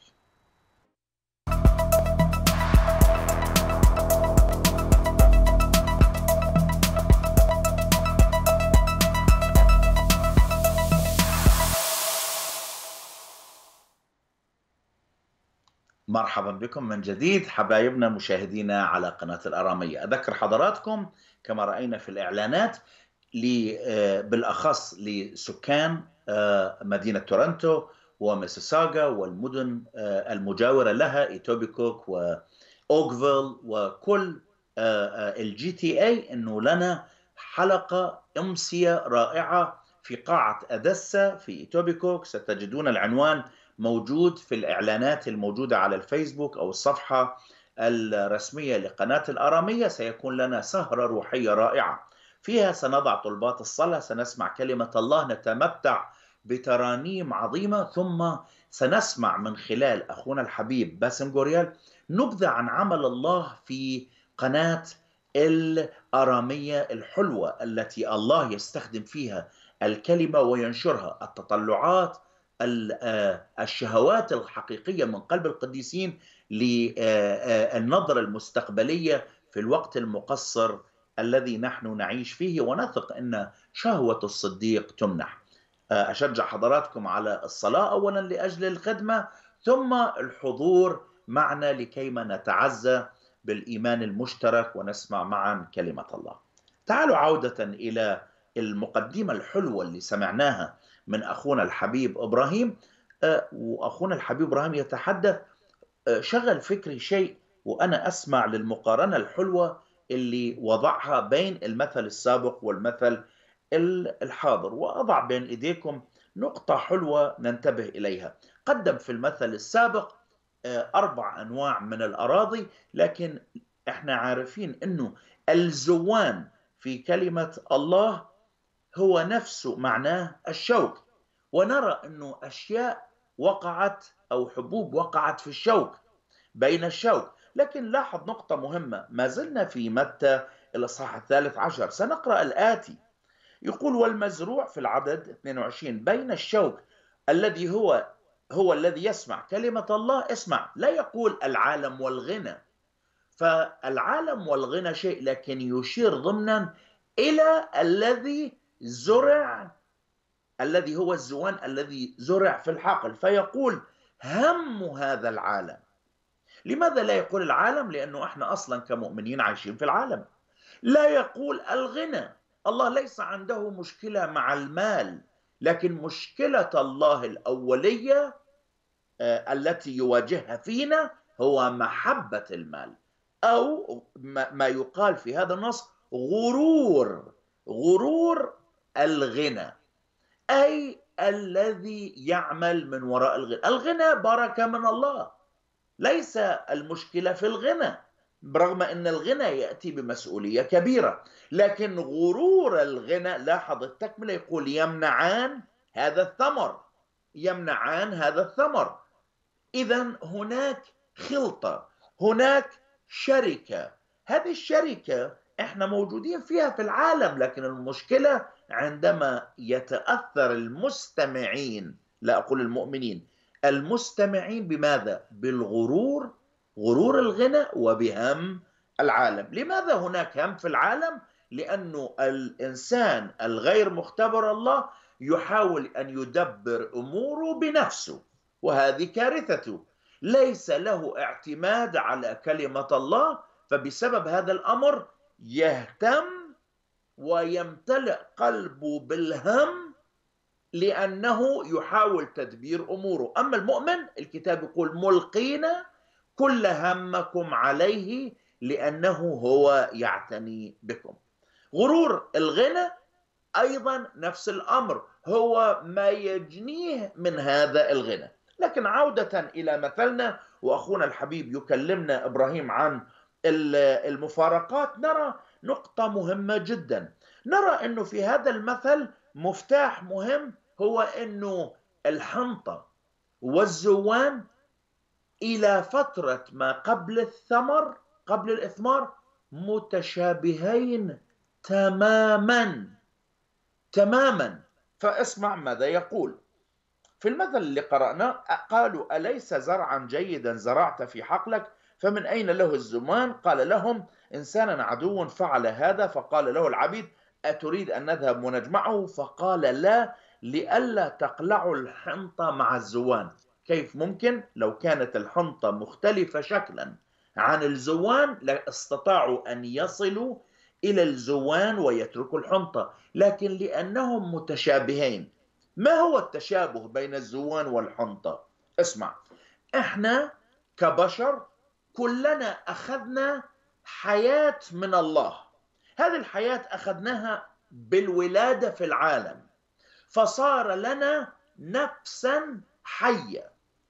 مرحبا بكم من جديد حبايبنا مشاهدينا على قناة الأرامية. أذكر حضراتكم كما رأينا في الإعلانات بالأخص لسكان مدينة تورنتو وميسيساغا والمدن المجاورة لها إيتوبيكوك وأوغفيل وكل الجي تي اي أنه لنا حلقة أمسية رائعة في قاعة أديسا في إيتوبيكوك. ستجدون العنوان موجود في الإعلانات الموجودة على الفيسبوك أو الصفحة الرسمية لقناة الأرامية. سيكون لنا سهرة روحية رائعة، فيها سنضع طلبات الصلاة، سنسمع كلمة الله، نتمتع بترانيم عظيمة، ثم سنسمع من خلال أخونا الحبيب باسم غوريال نبذة عن عمل الله في قناة الأرامية الحلوة التي الله يستخدم فيها الكلمة وينشرها، التطلعات، الشهوات الحقيقية من قلب القديسين للنظرة المستقبلية في الوقت المقصر الذي نحن نعيش فيه، ونثق أن شهوة الصديق تمنح. أشجع حضراتكم على الصلاة أولا لأجل الخدمة، ثم الحضور معنا لكيما نتعزى بالإيمان المشترك ونسمع معا كلمة الله. تعالوا عودة إلى المقدمة الحلوة اللي سمعناها من أخونا الحبيب إبراهيم. وأخونا الحبيب إبراهيم يتحدث، شغل فكري شيء وأنا أسمع للمقارنة الحلوة اللي وضعها بين المثل السابق والمثل الحاضر، وأضع بين إيديكم نقطة حلوة ننتبه إليها. قدم في المثل السابق أربع أنواع من الأراضي، لكن إحنا عارفين أنه الزوان في كلمة الله هو نفسه معناه الشوك، ونرى أنه أشياء وقعت أو حبوب وقعت في الشوك بين الشوك. لكن لاحظ نقطة مهمة، ما زلنا في متى الإصحاح الثالث عشر، سنقرأ الآتي، يقول: والمزروع في العدد اثنين وعشرين بين الشوك الذي هو هو الذي يسمع كلمة الله. اسمع، لا يقول العالم والغنى، فالعالم والغنى شيء، لكن يشير ضمنا إلى الذي زرع، الذي هو الزوان الذي زرع في الحقل، فيقول هم هذا العالم. لماذا لا يقول العالم؟ لأنه احنا أصلا كمؤمنين عايشين في العالم. لا يقول الغنى، الله ليس عنده مشكلة مع المال، لكن مشكلة الله الأولية التي يواجهها فينا هو محبة المال، أو ما يقال في هذا النص غرور غرور الغنى، أي الذي يعمل من وراء الغنى. الغنى بركة من الله، ليس المشكلة في الغنى، برغم أن الغنى يأتي بمسؤولية كبيرة، لكن غرور الغنى، لاحظ التكملة، يقول يمنعان هذا الثمر، يمنعان هذا الثمر. إذن هناك خلطة، هناك شركة، هذه الشركة احنا موجودين فيها في العالم، لكن المشكلة عندما يتأثر المستمعين، لا أقول المؤمنين، المستمعين بماذا؟ بالغرور، غرور الغنى، وبهم العالم. لماذا هناك هم في العالم؟ لأنه الإنسان الغير مختبر الله يحاول أن يدبر أموره بنفسه، وهذه كارثته، ليس له اعتماد على كلمة الله، فبسبب هذا الأمر يهتم ويمتلئ قلبه بالهم لأنه يحاول تدبير أموره. أما المؤمن الكتاب يقول ملقين كل همكم عليه لأنه هو يعتني بكم. غرور الغنى أيضا نفس الأمر، هو ما يجنيه من هذا الغنى. لكن عودة إلى مثلنا، وأخونا الحبيب يكلمنا إبراهيم عن المفارقات، نرى نقطة مهمة جدا. نرى أنه في هذا المثل مفتاح مهم، هو أنه الحنطة والزوان إلى فترة ما قبل الثمر، قبل الإثمار، متشابهين تماما تماما. فاسمع ماذا يقول في المثل اللي قرأناه. قالوا أليس زرعا جيدا زرعت في حقلك فمن أين له الزمان؟ قال لهم إنسانا عدو فعل هذا. فقال له العبيد أتريد أن نذهب ونجمعه؟ فقال لا، لئلا تقلعوا الحنطة مع الزوان. كيف ممكن؟ لو كانت الحنطة مختلفة شكلا عن الزوان لاستطاعوا أن يصلوا إلى الزوان ويتركوا الحنطة، لكن لأنهم متشابهين. ما هو التشابه بين الزوان والحنطة؟ اسمع، احنا كبشر كلنا أخذنا حياة من الله، هذه الحياة أخذناها بالولادة في العالم، فصار لنا نفسا حية.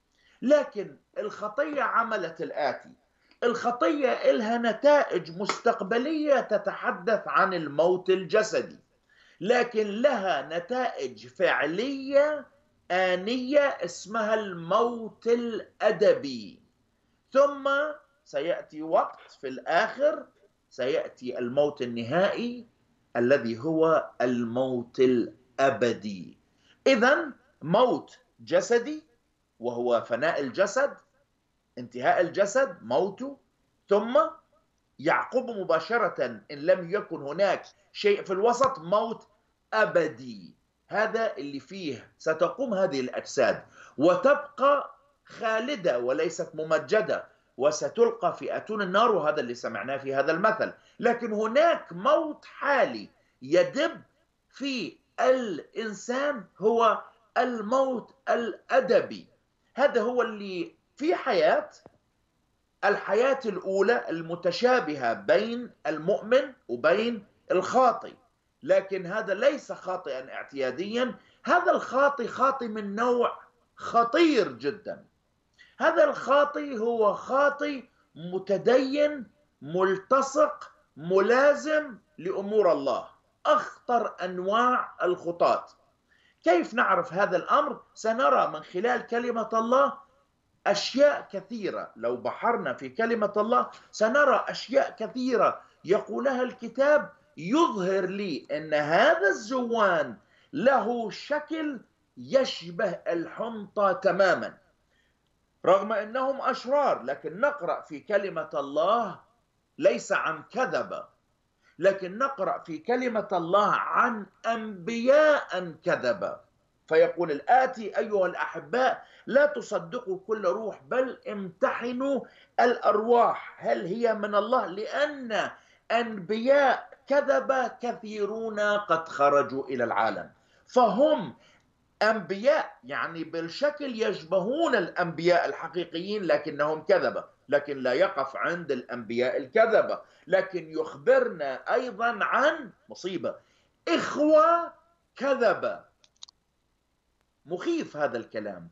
لكن الخطية عملت الآتي، الخطية إلها نتائج مستقبلية تتحدث عن الموت الجسدي، لكن لها نتائج فعلية آنية اسمها الموت الأدبي. ثم سيأتي وقت في الآخر سيأتي الموت النهائي الذي هو الموت الأبدي. إذن موت جسدي وهو فناء الجسد، انتهاء الجسد، موته، ثم يعقب مباشرة إن لم يكن هناك شيء في الوسط موت أبدي. هذا اللي فيه ستقوم هذه الأجساد وتبقى خالدة وليست ممجدة، وستلقى في أتون النار، وهذا اللي سمعناه في هذا المثل. لكن هناك موت حالي يدب في الإنسان، هو الموت الأدبي. هذا هو اللي في حياة الحياة الأولى المتشابهة بين المؤمن وبين الخاطئ، لكن هذا ليس خاطئا اعتياديا، هذا الخاطئ خاطئ من نوع خطير جدا. هذا الخاطئ هو خاطئ متدين ملتصق ملازم لأمور الله، أخطر أنواع الخطاة. كيف نعرف هذا الأمر؟ سنرى من خلال كلمة الله أشياء كثيرة. لو بحرنا في كلمة الله سنرى أشياء كثيرة يقولها الكتاب يظهر لي أن هذا الزوان له شكل يشبه الحنطة تماما، رغم أنهم أشرار. لكن نقرأ في كلمة الله ليس عن كذبة، لكن نقرأ في كلمة الله عن أنبياء كذبة. فيقول الآتي أيها الأحباء لا تصدقوا كل روح بل امتحنوا الأرواح هل هي من الله، لأن أنبياء كذبة كثيرون قد خرجوا إلى العالم. فهم أنبياء، يعني بالشكل يشبهون الأنبياء الحقيقيين لكنهم كذبة، لكن لا يقف عند الأنبياء الكذبة، لكن يخبرنا أيضا عن مصيبة إخوة كذبة. مخيف هذا الكلام،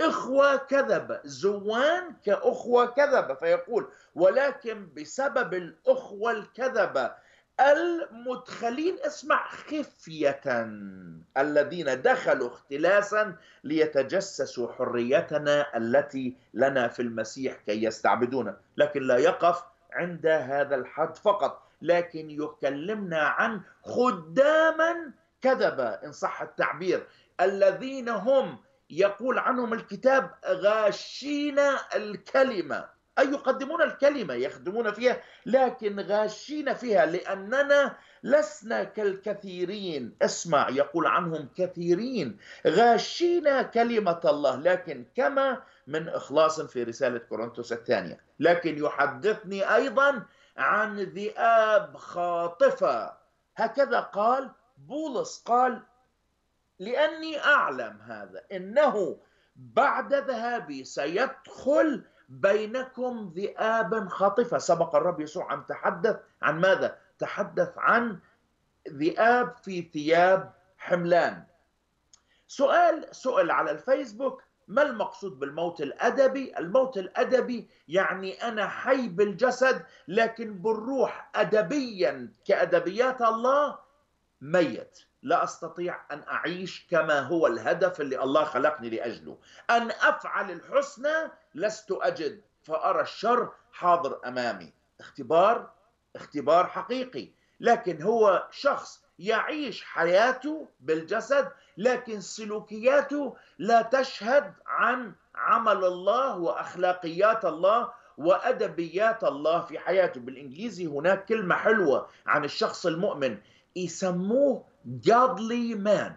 إخوة كذبة، زوان كأخوة كذبة، فيقول ولكن بسبب الأخوة الكذبة المدخلين، اسمع، خفية، الذين دخلوا اختلاسا ليتجسسوا حريتنا التي لنا في المسيح كي يستعبدونا. لكن لا يقف عند هذا الحد فقط، لكن يكلمنا عن خداما كذبة إن صح التعبير، الذين هم يقول عنهم الكتاب غاشين الكلمة، أي يقدمون الكلمة يخدمون فيها لكن غاشين فيها، لأننا لسنا كالكثيرين. اسمع، يقول عنهم كثيرين غاشين كلمة الله، لكن كما من إخلاص في رسالة كورنثوس الثانية. لكن يحدثني أيضا عن ذئاب خاطفة، هكذا قال بولس، قال لأني أعلم هذا إنه بعد ذهابي سيدخل بينكم ذئاب خاطفة. سبق الرب يسوع أن تحدث عن ماذا؟ تحدث عن ذئاب في ثياب حملان. سؤال سؤال على الفيسبوك: ما المقصود بالموت الأدبي؟ الموت الأدبي يعني أنا حي بالجسد لكن بالروح أدبيا كأدبيات الله ميت، لا أستطيع أن أعيش كما هو الهدف اللي الله خلقني لأجله، أن أفعل الحسنى لست أجد فأرى الشر حاضر أمامي. اختبار اختبار حقيقي، لكن هو شخص يعيش حياته بالجسد لكن سلوكياته لا تشهد عن عمل الله وأخلاقيات الله وأدبيات الله في حياته. بالإنجليزي هناك كلمة حلوة عن الشخص المؤمن يسموه godly man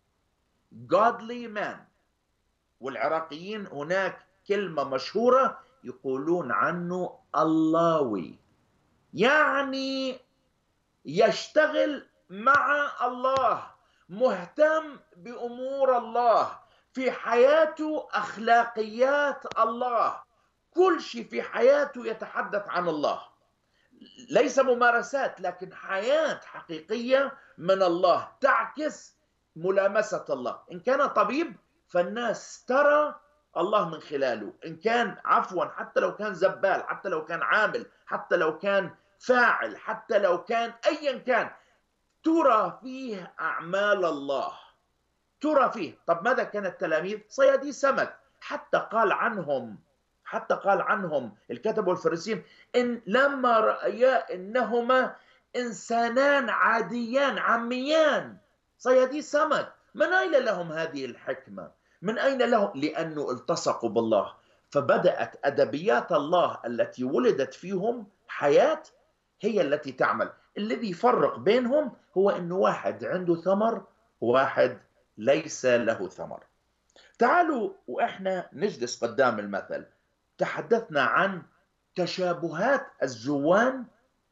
godly man والعراقيين هناك كلمة مشهورة يقولون عنه اللهوي، يعني يشتغل مع الله، مهتم بأمور الله، في حياته أخلاقيات الله، كل شيء في حياته يتحدث عن الله، ليس ممارسات لكن حياة حقيقية من الله تعكس ملامسة الله. إن كان طبيب فالناس ترى الله من خلاله، إن كان عفوا حتى لو كان زبال، حتى لو كان عامل، حتى لو كان فاعل، حتى لو كان أيا كان، ترى فيه أعمال الله، ترى فيه. طب ماذا كان التلاميذ؟ صيادي سمك، حتى قال عنهم حتى قال عنهم الكتب والفريسيين إن لما رأيا إنهما إنسانان عاديان عاميان صيادي سمك. من أين لهم هذه الحكمة؟ من أين لهم؟ لأنه التصقوا بالله، فبدأت أدبيات الله التي ولدت فيهم حياة هي التي تعمل. الذي يفرق بينهم هو إنه واحد عنده ثمر وواحد ليس له ثمر. تعالوا وإحنا نجلس قدام المثل، تحدثنا عن تشابهات الزوان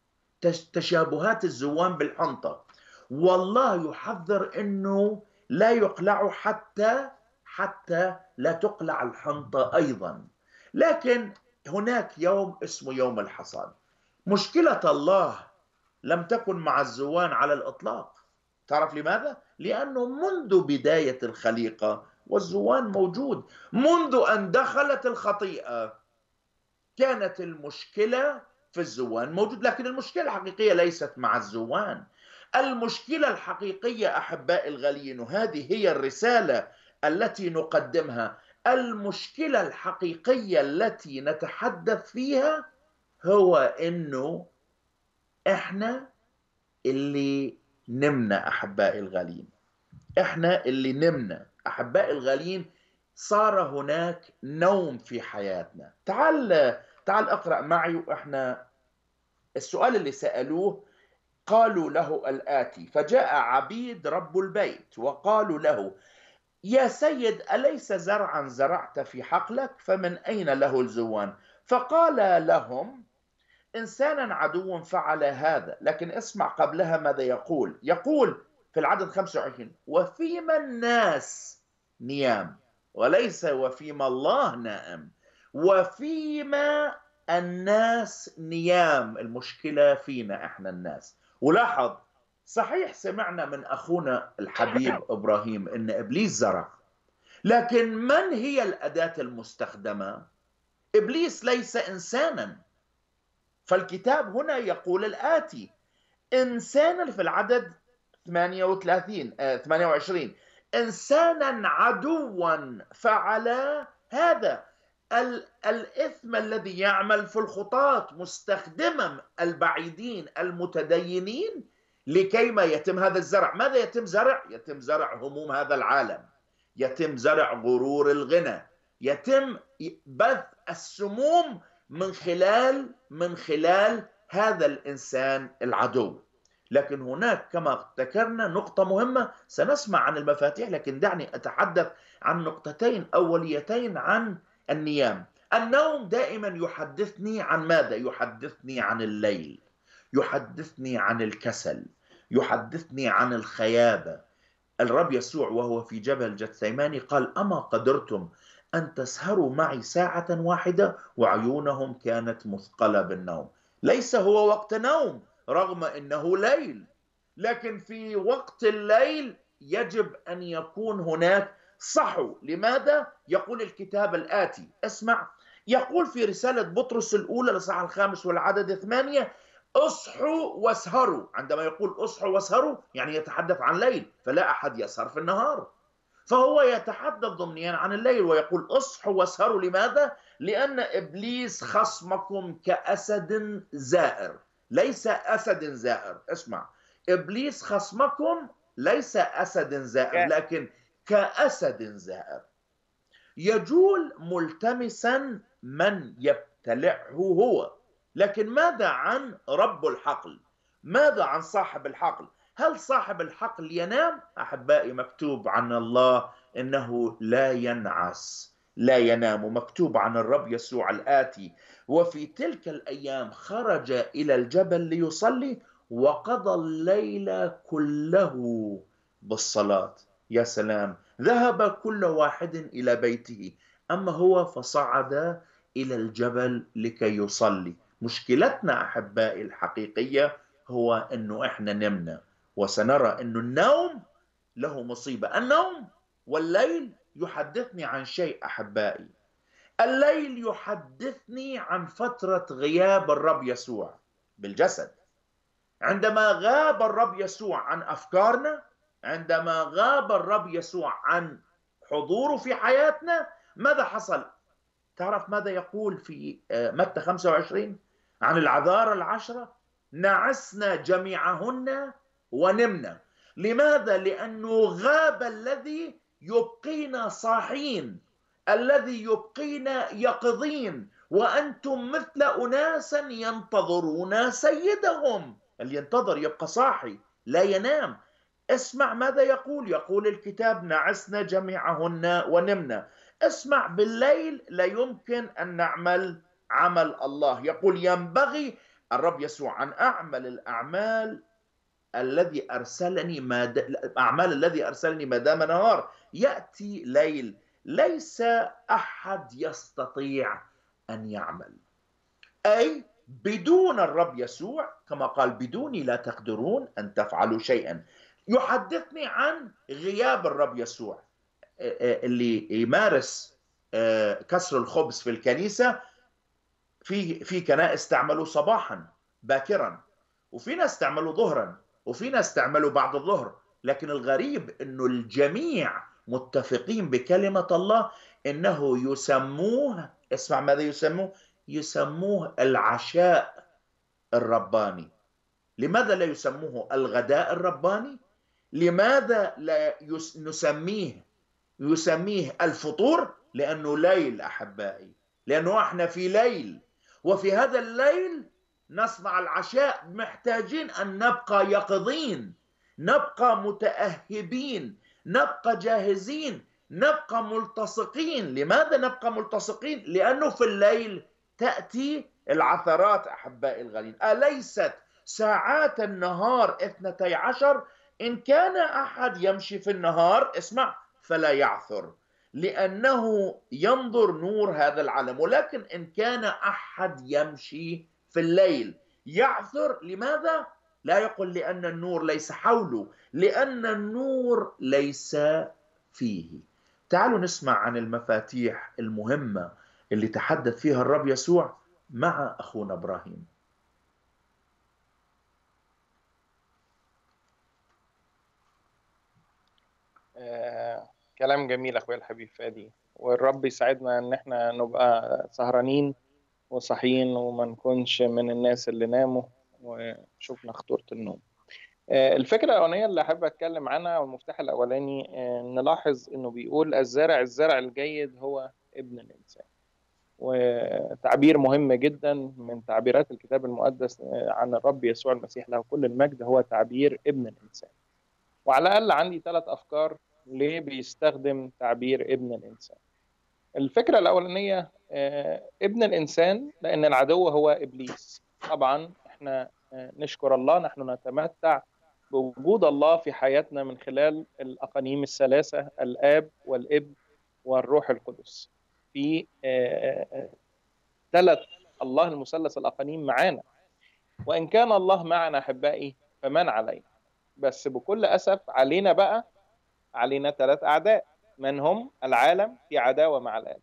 تشابهات الزوان بالحنطة، والله يحذر انه لا يقلعوا حتى حتى لا تقلع الحنطة ايضا. لكن هناك يوم اسمه يوم الحصاد. مشكلة الله لم تكن مع الزوان على الاطلاق. تعرف لماذا؟ لانه منذ بداية الخليقة والزوان موجود، منذ ان دخلت الخطيئة كانت المشكلة في الزوان موجود. لكن المشكلة الحقيقية ليست مع الزوان، المشكلة الحقيقية أحبائي الغاليين، وهذه هي الرسالة التي نقدمها، المشكلة الحقيقية التي نتحدث فيها هو إنه إحنا اللي نمنا أحبائي الغاليين، إحنا اللي نمنا أحبائي الغاليين، صار هناك نوم في حياتنا. تعال تعال اقرأ معي. وإحنا السؤال اللي سألوه قالوا له الآتي: فجاء عبيد رب البيت وقالوا له يا سيد أليس زرعا زرعت في حقلك؟ فمن أين له الزوان؟ فقال لهم إنسانا عدو فعل هذا. لكن اسمع قبلها ماذا يقول. يقول في العدد خمسة وعشرين: وفيما الناس نيام، وليس وفيما الله نائم، وفيما الناس نيام. المشكلة فينا احنا الناس. ولاحظ، صحيح سمعنا من أخونا الحبيب إبراهيم إن إبليس زرع، لكن من هي الأداة المستخدمة؟ إبليس ليس إنسانا. فالكتاب هنا يقول الآتي: إنسانا، في العدد ثمانية وثلاثين آه ثمانية وعشرين، إنسانا عدوا فعل هذا ال الإثم الذي يعمل في الخطاة، مستخدما البعيدين المتدينين لكيما يتم هذا الزرع. ماذا يتم زرع؟ يتم زرع هموم هذا العالم، يتم زرع غرور الغنى، يتم بث السموم من خلال من خلال هذا الإنسان العدو. لكن هناك كما ذكرنا نقطة مهمة، سنسمع عن المفاتيح، لكن دعني أتحدث عن نقطتين أوليتين عن النيام. النوم دائما يحدثني عن ماذا؟ يحدثني عن الليل، يحدثني عن الكسل، يحدثني عن الخيابة. الرب يسوع وهو في جبل جثيماني قال: أما قدرتم أن تسهروا معي ساعة واحدة؟ وعيونهم كانت مثقلة بالنوم. ليس هو وقت نوم رغم أنه ليل، لكن في وقت الليل يجب أن يكون هناك صحو. لماذا؟ يقول الكتاب الآتي، اسمع، يقول في رسالة بطرس الأولى الإصحاح الخامس والعدد ثمانية: اصحوا واسهروا. عندما يقول اصحوا واسهروا يعني يتحدث عن ليل، فلا أحد يسهر في النهار، فهو يتحدث ضمنيا عن الليل ويقول اصحوا واسهروا. لماذا؟ لأن إبليس خصمكم كأسد زائر. ليس أسد زائر، اسمع، إبليس خصمكم ليس أسد زائر لكن كأسد زائر، يجول ملتمسا من يبتلعه هو. لكن ماذا عن رب الحقل؟ ماذا عن صاحب الحقل؟ هل صاحب الحقل ينام؟ أحبائي، مكتوب عن الله إنه لا ينعس، لا ينام. ومكتوب عن الرب يسوع الآتي: وفي تلك الأيام خرج إلى الجبل ليصلي وقضى الليل كله بالصلاة. يا سلام، ذهب كل واحد إلى بيته، أما هو فصعد إلى الجبل لكي يصلي. مشكلتنا أحبائي الحقيقية هو أنه إحنا نمنا، وسنرى أن النوم له مصيبة. النوم والليل يحدثني عن شيء أحبائي. الليل يحدثني عن فترة غياب الرب يسوع بالجسد. عندما غاب الرب يسوع عن أفكارنا، عندما غاب الرب يسوع عن حضوره في حياتنا، ماذا حصل؟ تعرف ماذا يقول في متى خمسة وعشرين عن العذارى العشرة؟ نعسنا جميعهن ونمنا. لماذا؟ لأنه غاب الذي يبقينا صاحين، الذي يبقينا يقظين. وأنتم مثل أناس ينتظرون سيدهم. اللي ينتظر يبقى صاحي لا ينام. اسمع ماذا يقول، يقول الكتاب: نعسنا جميعهن ونمنا. اسمع، بالليل لا يمكن أن نعمل عمل الله. يقول: ينبغي الرب يسوع أن أعمل الأعمال الذي أرسلني ما د... أعمال الذي أرسلني ما دام نهار. يأتي ليل ليس أحد يستطيع أن يعمل، أي بدون الرب يسوع كما قال: بدوني لا تقدرون أن تفعلوا شيئا. يحدثني عن غياب الرب يسوع. اللي يمارس كسر الخبز في الكنيسة، في في كنائس تعملوا صباحا باكرا، وفي ناس تعملوا ظهرا، وفي ناس تعملوا بعد الظهر. لكن الغريب انه الجميع متفقين بكلمة الله انه يسموه، اسمع ماذا يسموه، يسموه العشاء الرباني. لماذا لا يسموه الغداء الرباني؟ لماذا لا نسميه يسميه الفطور؟ لأنه ليل أحبائي، لأنه احنا في ليل، وفي هذا الليل نصنع العشاء. محتاجين أن نبقى يقظين، نبقى متأهبين، نبقى جاهزين، نبقى ملتصقين. لماذا نبقى ملتصقين؟ لأنه في الليل تأتي العثرات أحبائي الغالين. أليست ساعات النهار اثنتي عشر؟ إن كان أحد يمشي في النهار، اسمع، فلا يعثر لأنه ينظر نور هذا العالم. ولكن إن كان أحد يمشي في الليل يعثر. لماذا؟ لا يقول لأن النور ليس حوله، لأن النور ليس فيه. تعالوا نسمع عن المفاتيح المهمة اللي تحدث فيها الرب يسوع مع أخونا إبراهيم. آه، كلام جميل أخويا الحبيب فادي، والرب يساعدنا إن إحنا نبقى سهرانين وصحيين وما نكونش من الناس اللي ناموا وشوفنا خطورة النوم. آه، الفكرة الأولانية اللي أحب أتكلم عنها والمفتاح الأولاني، آه، نلاحظ إنه بيقول الزارع الزرع الجيد هو ابن الإنسان، وتعبير مهم جدا من تعبيرات الكتاب المقدس آه، عن الرب يسوع المسيح له كل المجد هو تعبير ابن الإنسان. وعلى الأقل عندي ثلاث أفكار ليه بيستخدم تعبير ابن الإنسان. الفكرة الأولانية، آه، ابن الإنسان لأن العدو هو إبليس. طبعا احنا آه، نشكر الله، نحن نتمتع بوجود الله في حياتنا من خلال الأقانيم الثلاثة، الآب والابن والروح القدس، في ثلاث الله المثلث الأقانيم معانا. وإن كان الله معنا أحبائي فمن علينا؟ بس بكل أسف علينا بقى، علينا ثلاث أعداء. من هم؟ العالم في عداوة مع الآب،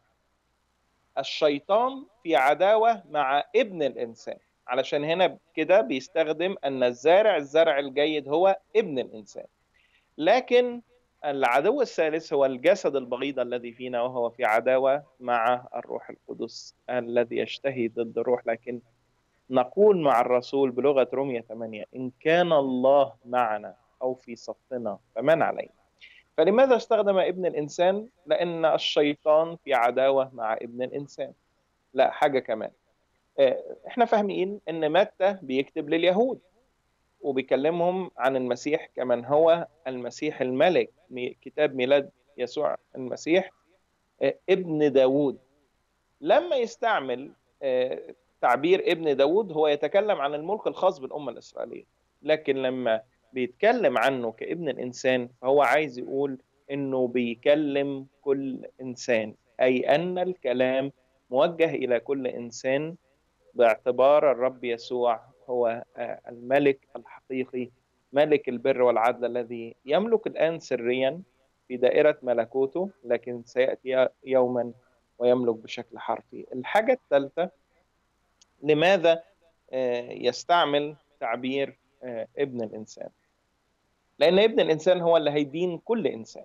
الشيطان في عداوة مع ابن الإنسان. علشان هنا كده بيستخدم أن الزارع الزرع الجيد هو ابن الإنسان. لكن العدو الثالث هو الجسد البغيض الذي فينا، وهو في عداوة مع الروح القدس الذي يشتهي ضد الروح. لكن نقول مع الرسول بلغة رومية ثمانية: إن كان الله معنا أو في صفنا فمن علينا؟ فلماذا استخدم ابن الإنسان؟ لأن الشيطان في عداوة مع ابن الإنسان. لا، حاجة كمان، احنا فاهمين ان متى بيكتب لليهود وبيكلمهم عن المسيح كمن هو المسيح الملك، كتاب ميلاد يسوع المسيح ابن داود. لما يستعمل تعبير ابن داود هو يتكلم عن الملك الخاص بالأمة الإسرائيلية، لكن لما بيتكلم عنه كابن الإنسان فهو عايز يقول إنه بيكلم كل إنسان، أي أن الكلام موجه إلى كل إنسان، باعتبار الرب يسوع هو الملك الحقيقي، ملك البر والعدل الذي يملك الآن سريا في دائرة ملكوته، لكن سيأتي يوما ويملك بشكل حرفي. الحاجة الثالثة، لماذا يستعمل تعبير ابن الإنسان؟ لأن ابن الإنسان هو اللي هيدين كل إنسان.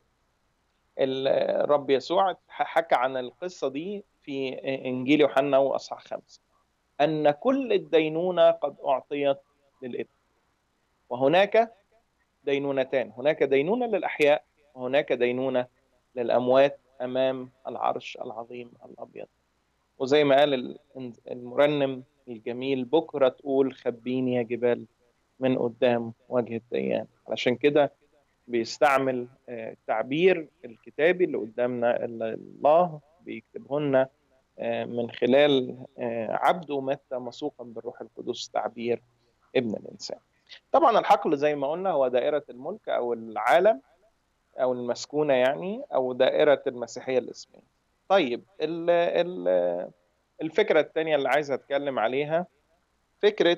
الرب يسوع حكى عن القصة دي في إنجيل يوحنا وأصحاح خمسة، أن كل الدينونة قد أعطيت للابن، وهناك دينونتان، هناك دينونة للأحياء وهناك دينونة للأموات أمام العرش العظيم الأبيض. وزي ما قال المرنم الجميل: بكرة تقول خبيني يا جبال من قدام وجه الديان. علشان كده بيستعمل التعبير الكتابي اللي قدامنا اللي الله بيكتبه لنا من خلال عبده متى مسوقا بالروح القدس، تعبير ابن الإنسان. طبعا الحقل زي ما قلنا هو دائرة الملك أو العالم أو المسكونة يعني، أو دائرة المسيحية الإسلامية. طيب ال ال الفكرة الثانية اللي عايز أتكلم عليها فكرة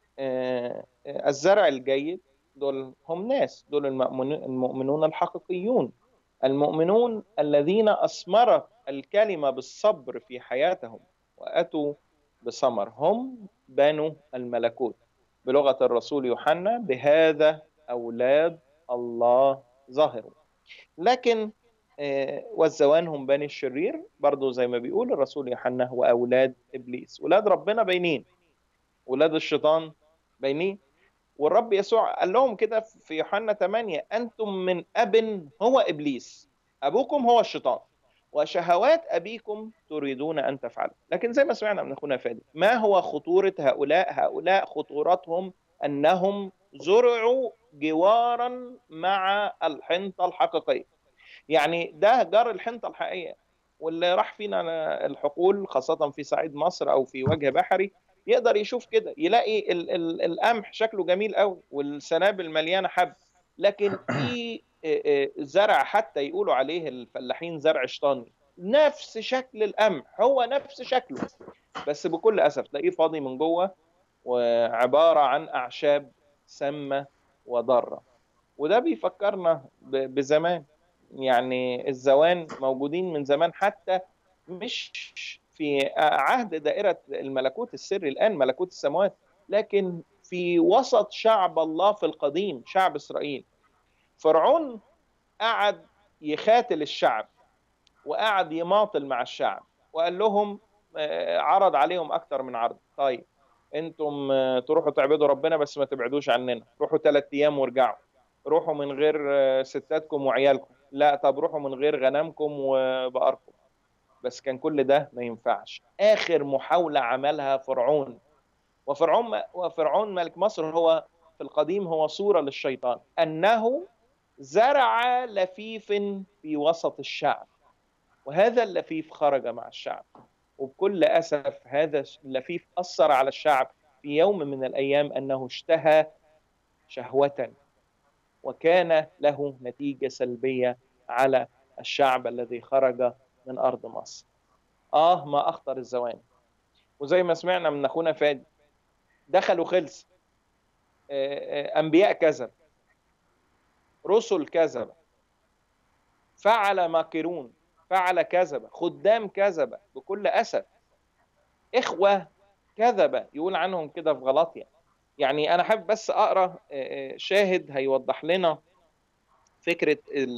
الزرع الجيد. دول هم ناس، دول المؤمنون الحقيقيون، المؤمنون الذين أثمرت الكلمة بالصبر في حياتهم وأتوا بثمر، هم بنو الملكوت. بلغة الرسول يوحنا: بهذا أولاد الله ظاهروا. لكن والزوان هم بني الشرير، برضو زي ما بيقول الرسول يوحنا: هو أولاد إبليس. أولاد ربنا باينين، أولاد الشيطان باينين. والرب يسوع قال لهم كده في يوحنا ثمانية: أنتم من أب هو إبليس، أبوكم هو الشيطان، وشهوات أبيكم تريدون أن تفعلوا. لكن زي ما سمعنا من أخونا فادي، ما هو خطورة هؤلاء؟ هؤلاء خطورتهم أنهم زرعوا جوارا مع الحنطة الحقيقية. يعني ده جار الحنطة الحقيقية، واللي راح فينا الحقول خاصة في صعيد مصر أو في وجه بحري يقدر يشوف كده، يلاقي ال ال القمح شكله جميل قوي والسنابل مليانة حب، لكن في زرع حتى يقولوا عليه الفلاحين زرع شيطاني، نفس شكل القمح، هو نفس شكله، بس بكل أسف تلاقيه فاضي من جوه وعبارة عن أعشاب سامة وضارة. وده بيفكرنا بزمان، يعني الزوان موجودين من زمان، حتى مش في عهد دائرة الملكوت السري الآن ملكوت السماوات، لكن في وسط شعب الله في القديم، شعب إسرائيل. فرعون قعد يخاتل الشعب وقعد يماطل مع الشعب، وقال لهم، عرض عليهم أكتر من عرض. طيب انتم تروحوا تعبدوا ربنا بس ما تبعدوش عننا، روحوا ثلاث ايام وارجعوا. روحوا من غير ستاتكم وعيالكم، لا طب روحوا من غير غنمكم وبقركم. بس كان كل ده ما ينفعش. آخر محاولة عملها فرعون، وفرعون وفرعون ملك مصر هو في القديم هو صورة للشيطان، أنه زرع لفيف في وسط الشعب، وهذا اللفيف خرج مع الشعب. وبكل أسف هذا اللفيف أثر على الشعب في يوم من الأيام، أنه اشتهى شهوة، وكان له نتيجة سلبية على الشعب الذي خرج من أرض مصر. آه ما أخطر الزوان. وزي ما سمعنا من أخونا فادي، دخلوا خلص، أنبياء كذب، رسل كذب، فعل ماكرون، فعل كذب، خدام كذب، بكل أسف إخوة كذبة يقول عنهم كده في غلاطيا. يعني أنا حابب بس أقرأ شاهد هيوضح لنا فكرة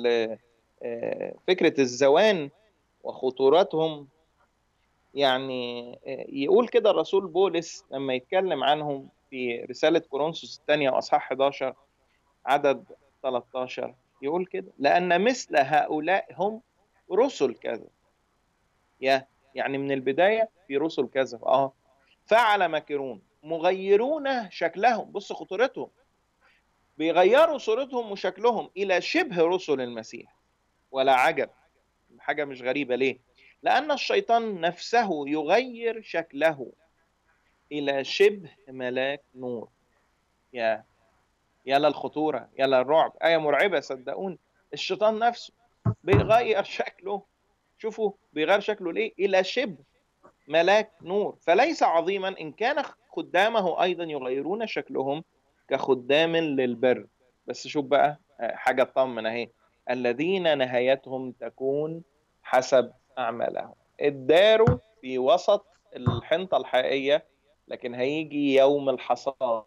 فكرة الزوان وخطورتهم. يعني يقول كده الرسول بولس لما يتكلم عنهم في رسالة كورنثوس الثانية وأصحاح إحدى عشر عدد ثلاثة عشر، يقول كده: لأن مثل هؤلاء هم رسل كذا. يا يعني من البداية في رسل كذا. آه فعل ماكرون، مغيرون شكلهم. بص خطورتهم، بيغيروا صورتهم وشكلهم إلى شبه رسل المسيح. ولا عجب، حاجة مش غريبة. ليه؟ لأن الشيطان نفسه يغير شكله إلى شبه ملاك نور. يا يا للخطورة، يا للرعب. آية مرعبة صدقون. الشيطان نفسه بيغير شكله، شوفوا بيغير شكله ليه؟ إلى شبه ملاك نور. فليس عظيما إن كان خدامه أيضا يغيرون شكلهم كخدام للبر. بس شوف بقى حاجة تطمن اهي: الذين نهايتهم تكون حسب أعمالهم. اداروا في وسط الحنطة الحقيقية، لكن هيجي يوم الحصاد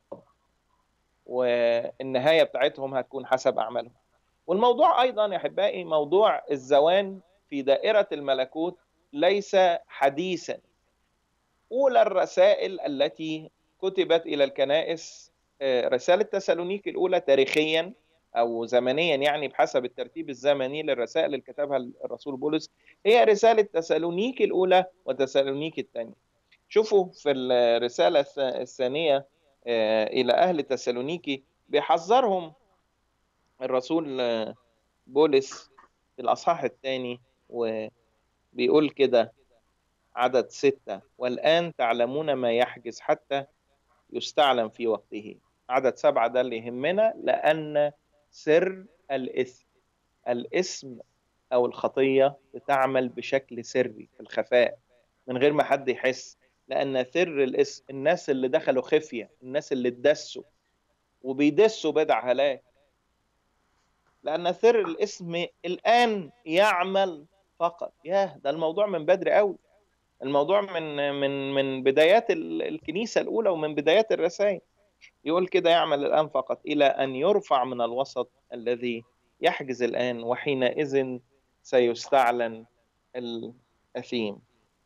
والنهاية بتاعتهم هتكون حسب أعمالهم. والموضوع أيضا يا أحبائي، موضوع الزوان في دائرة الملكوت ليس حديثا. أولى الرسائل التي كتبت إلى الكنائس رسالة تسالونيك الأولى تاريخيا أو زمنيا، يعني بحسب الترتيب الزمني للرسائل اللي كتبها الرسول بولس، هي رسالة تسالونيك الأولى وتسالونيك الثانية. شوفوا في الرسالة الثانية إلى أهل تسالونيكي بيحذرهم الرسول بولس في الأصحاح الثاني، وبيقول كده عدد ستة: والآن تعلمون ما يحجز حتى يستعلم في وقته. عدد سبعة ده اللي يهمنا، لأن سر الإثم، الإثم أو الخطية بتعمل بشكل سري في الخفاء من غير ما حد يحس. لأن سر الإثم، الناس اللي دخلوا خفية، الناس اللي اتدسوا وبيدسوا بدع هلاك، لأن سر الإثم الآن يعمل فقط. ياه، ده الموضوع من بدري قوي. الموضوع من من من بدايات الكنيسة الأولى ومن بدايات الرسائل. يقول كده: يعمل الآن فقط إلى أن يرفع من الوسط الذي يحجز الآن، وحينئذ سيستعلن الأثيم.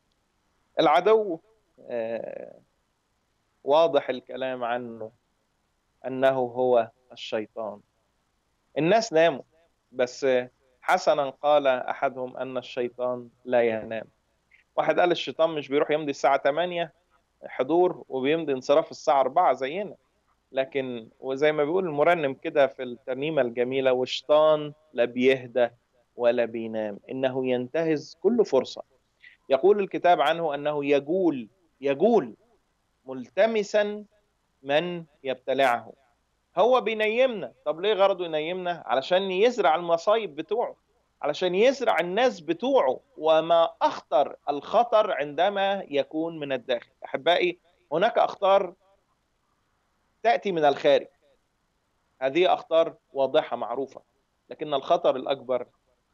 العدو آه واضح الكلام عنه أنه هو الشيطان. الناس ناموا، بس حسنا قال أحدهم أن الشيطان لا ينام. واحد قال الشيطان مش بيروح يمضي الساعة ثمانية حضور وبيمضي انصراف الساعة أربعة زينا. لكن وزي ما بيقول المرنم كده في الترنيمة الجميلة: وشيطان لا بيهدى ولا بينام، إنه ينتهز كل فرصة. يقول الكتاب عنه أنه يجول يجول ملتمسا من يبتلعه. هو بينيمنا. طب ليه غرضه ينيمنا؟ علشان يزرع المصايب بتوعه، علشان يزرع الناس بتوعه. وما أخطر الخطر عندما يكون من الداخل. أحبائي، هناك أخطار تأتي من الخارج، هذه أخطار واضحة معروفة، لكن الخطر الأكبر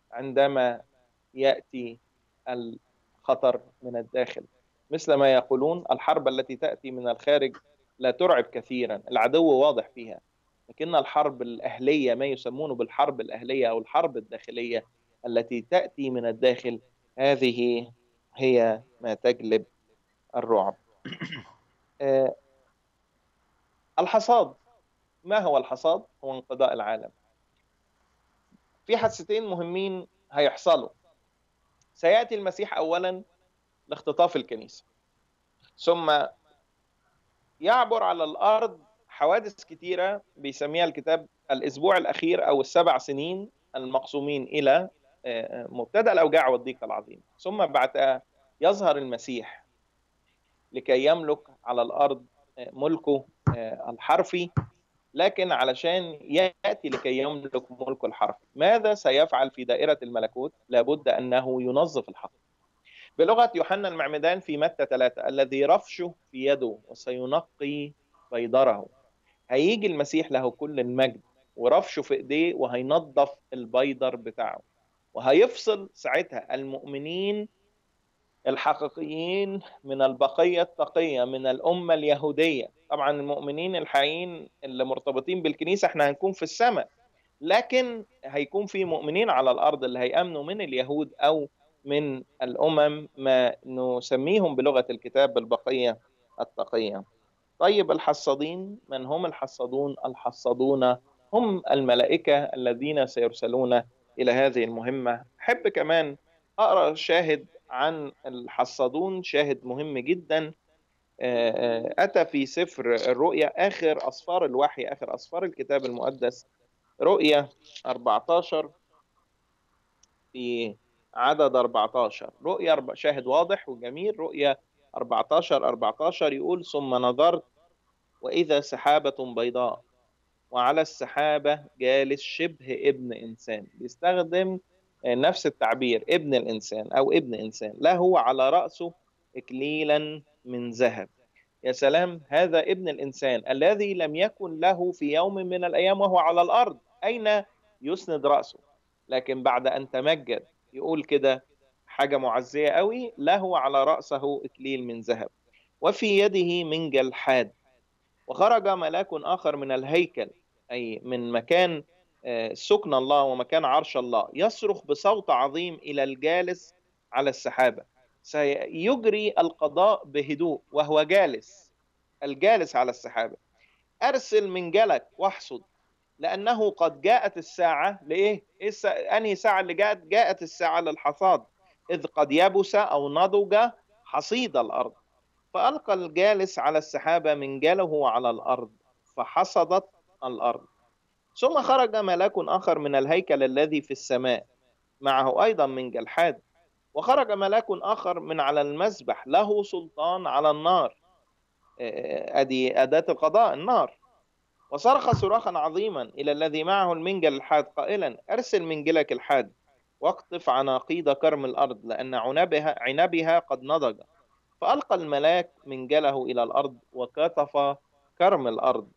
عندما يأتي الخطر من الداخل. مثل ما يقولون الحرب التي تأتي من الخارج لا ترعب كثيرا، العدو واضح فيها، لكن الحرب الأهلية، ما يسمونه بالحرب الأهلية أو الحرب الداخلية التي تأتي من الداخل، هذه هي ما تجلب الرعب. آه، الحصاد، ما هو الحصاد؟ هو انقضاء العالم. في حادثتين مهمين هيحصلوا. سيأتي المسيح أولا لاختطاف الكنيسة، ثم يعبر على الأرض حوادث كتيرة بيسميها الكتاب الأسبوع الأخير أو السبع سنين المقسومين إلى مبتدأ الأوجاع والضيق العظيم. ثم بعد يظهر المسيح لكي يملك على الأرض ملكه الحرفي، لكن علشان يأتي لكي يملك ملكه الحرفي، ماذا سيفعل في دائرة الملكوت؟ لابد أنه ينظف الحق. بلغة يوحنا المعمدان في متى ثلاثة: الذي رفشه في يده وسينقي بيضره. هيجي المسيح له كل المجد ورفشه في ايديه وهينظف البيضر بتاعه، وهيفصل ساعتها المؤمنين الحقيقيين من البقية التقية من الأمة اليهودية. طبعا المؤمنين الحقيقيين اللي مرتبطين بالكنيسة احنا هنكون في السماء، لكن هيكون في مؤمنين على الأرض اللي هيأمنوا من اليهود أو من الأمم، ما نسميهم بلغة الكتاب بالبقية التقية. طيب الحصادين، من هم الحصادون؟ الحصادون هم الملائكة الذين سيرسلون إلى هذه المهمة. أحب كمان أقرأ شاهد عن الحصادون، شاهد مهم جدا أتى في سفر الرؤيا، آخر أصفار الوحي، آخر أصفار الكتاب المقدس، رؤيا أربعة عشر في عدد أربعة عشر. رؤيا شاهد واضح وجميل. رؤيا أربعة عشر أربعة عشر يقول: ثم نظرت وإذا سحابة بيضاء وعلى السحابة جالس شبه ابن إنسان. بيستخدم نفس التعبير، ابن الإنسان أو ابن إنسان، له على رأسه إكليلا من ذهب. يا سلام، هذا ابن الإنسان الذي لم يكن له في يوم من الأيام وهو على الأرض أين يسند رأسه، لكن بعد أن تمجد يقول كده حاجة معزية قوي: له على رأسه إكليل من ذهب وفي يده منجل حاد. وخرج ملاك آخر من الهيكل، أي من مكان سكن الله ومكان عرش الله، يصرخ بصوت عظيم إلى الجالس على السحابة: سيجري القضاء بهدوء وهو جالس، الجالس على السحابة، أرسل منجلك واحصد، لأنه قد جاءت الساعة. لإيه؟ أنهي ساعة اللي جاءت؟ جاءت الساعة للحصاد، إذ قد يبس أو نضج حصيد الأرض. فألقى الجالس على السحابة منجله على الأرض فحصدت الأرض. ثم خرج ملاك آخر من الهيكل الذي في السماء، معه أيضا منجل حاد. وخرج ملاك آخر من على المذبح، له سلطان على النار، أدي أداة القضاء، النار. وصرخ صراخا عظيما إلى الذي معه المنجل الحاد قائلا: أرسل منجلك الحاد واقطف عناقيد كرم الأرض، لأن عنبها عنبها قد نضج. فألقى الملاك منجله إلى الأرض وكتف كرم الأرض،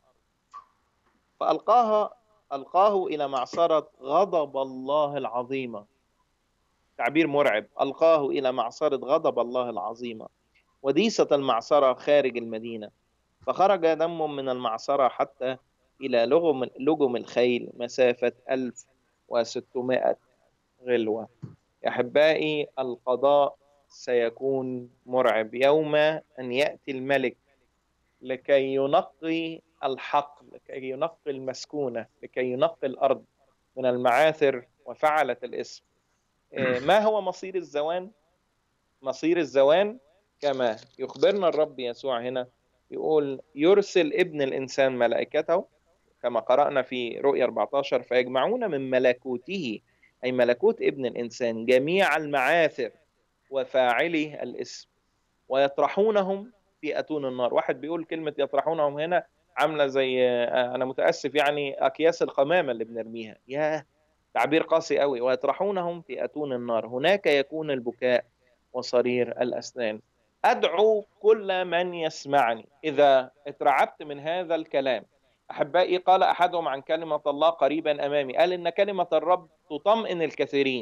فألقاها ألقاه إلى معصرة غضب الله العظيمة. تعبير مرعب، ألقاه إلى معصرة غضب الله العظيمة، وديسة المعصرة خارج المدينة. فخرج دم من المعصرة حتى إلى لجم, لجم الخيل مسافة ألف وستمائة غلوة. يا أحبائي، القضاء سيكون مرعب يوم أن يأتي الملك لكي ينقي الحق، لكي ينقي المسكونة، لكي ينقي الأرض من المعاثر وفعلة الإثم. ما هو مصير الزوان؟ مصير الزوان كما يخبرنا الرب يسوع هنا، يقول: يرسل ابن الإنسان ملائكته، كما قرأنا في رؤيا أربعة عشر: فيجمعون من ملكوته، أي ملكوت ابن الإنسان، جميع المعاثر وفاعلي الإثم ويطرحونهم في أتون النار. واحد بيقول كلمة يطرحونهم هنا عاملة زي، أنا متأسف يعني، أكياس القمامة اللي بنرميها. يا تعبير قاسي قوي. ويطرحونهم في أتون النار، هناك يكون البكاء وصرير الأسنان. أدعو كل من يسمعني، إذا اترعبت من هذا الكلام، أحبائي، قال أحدهم عن كلمة الله قريبا أمامي، قال إن كلمة الرب تطمئن الكثيرين.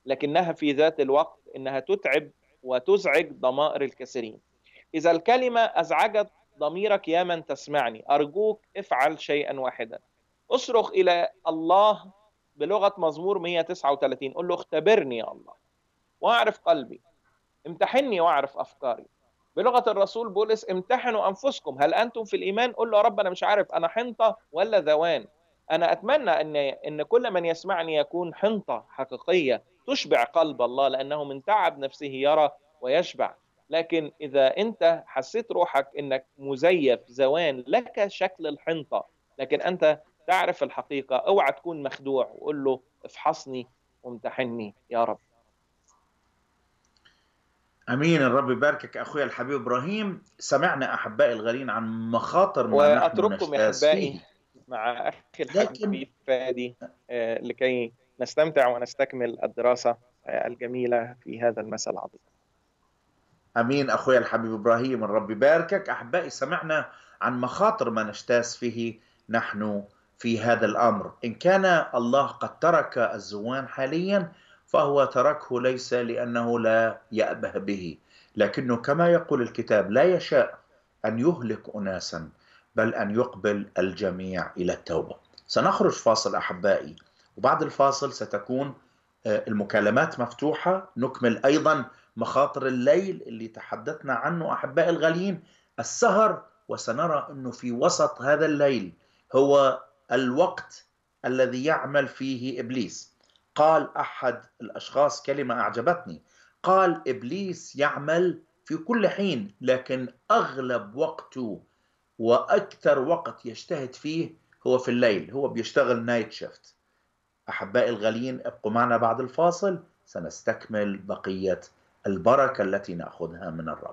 لكنها في ذات الوقت إنها تتعب وتزعج ضمائر الكثيرين. إذا الكلمة أزعجت ضميرك يا من تسمعني، أرجوك افعل شيئا واحدا: اصرخ إلى الله بلغة مزمور مئة وتسعة وثلاثين، قل له اختبرني يا الله واعرف قلبي، امتحني واعرف أفكاري. بلغة الرسول بولس: امتحنوا أنفسكم هل أنتم في الإيمان. قل له يا رب أنا مش عارف أنا حنطة ولا ذوان. أنا أتمنى أن إن كل من يسمعني يكون حنطة حقيقية تشبع قلب الله، لأنه من تعب نفسه يرى ويشبع. لكن إذا أنت حسيت روحك أنك مزيف زوان لك شكل الحنطة لكن أنت تعرف الحقيقة، اوعى تكون مخدوع، وقل له افحصني وامتحني يا رب. امين. الرب يباركك اخويا الحبيب ابراهيم. سمعنا احبائي الغالين عن مخاطر ما نحن وأترككم يا نجتاز أحبائي فيه، مع أخي لكن الحبيب فادي آه، لكي نستمتع ونستكمل الدراسة آه، الجميلة في هذا المساء العظيم. امين اخويا الحبيب ابراهيم، الرب يباركك. احبائي سمعنا عن مخاطر ما نجتاز فيه نحن في هذا الامر. ان كان الله قد ترك الزوان حاليا فهو تركه ليس لانه لا يأبه به، لكنه كما يقول الكتاب لا يشاء ان يهلك اناسا بل ان يقبل الجميع الى التوبه. سنخرج فاصل احبائي، وبعد الفاصل ستكون آه، المكالمات مفتوحه. نكمل ايضا مخاطر الليل اللي تحدثنا عنه أحبائي الغاليين، السهر، وسنرى أنه في وسط هذا الليل هو الوقت الذي يعمل فيه إبليس. قال أحد الأشخاص كلمة أعجبتني، قال إبليس يعمل في كل حين لكن أغلب وقته وأكثر وقت يجتهد فيه هو في الليل، هو بيشتغل نايت شيفت. أحبائي الغاليين ابقوا معنا بعد الفاصل، سنستكمل بقية البركة التي نأخذها من الرب.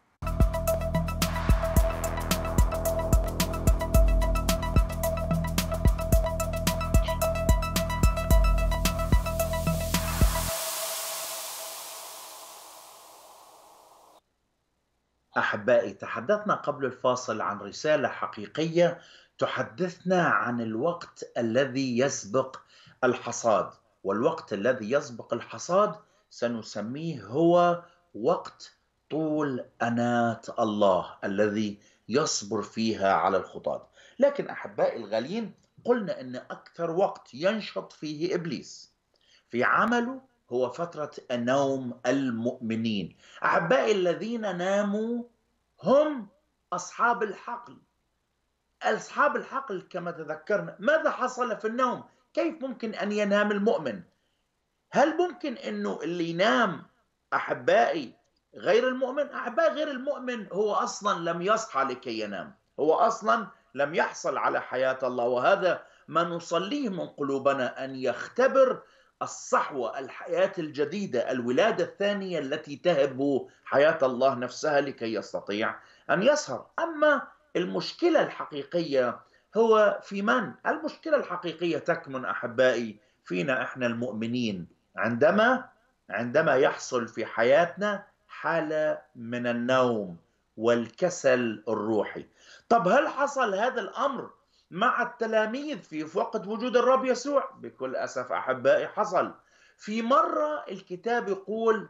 أحبائي تحدثنا قبل الفاصل عن رسالة حقيقية تحدثنا عن الوقت الذي يسبق الحصاد، والوقت الذي يسبق الحصاد سنسميه هو وقت طول أناة الله الذي يصبر فيها على الخطاة. لكن أحبائي الغالين قلنا أن أكثر وقت ينشط فيه إبليس في عمله هو فترة النوم المؤمنين. أحبائي الذين ناموا هم أصحاب الحقل. أصحاب الحقل كما تذكرنا ماذا حصل في النوم؟ كيف ممكن أن ينام المؤمن؟ هل ممكن أنه اللي ينام أحبائي غير المؤمن؟ أحبائي غير المؤمن هو أصلا لم يصحى لكي ينام، هو أصلا لم يحصل على حياة الله، وهذا ما نصليه من قلوبنا، أن يختبر الصحوة، الحياة الجديدة، الولادة الثانية التي تهب حياة الله نفسها لكي يستطيع أن يسهر. أما المشكلة الحقيقية هو في من؟ المشكلة الحقيقية تكمن أحبائي فينا إحنا المؤمنين، عندما عندما يحصل في حياتنا حالة من النوم والكسل الروحي. طب هل حصل هذا الأمر مع التلاميذ في وقت وجود الرب يسوع؟ بكل أسف أحبائي حصل. في مرة الكتاب يقول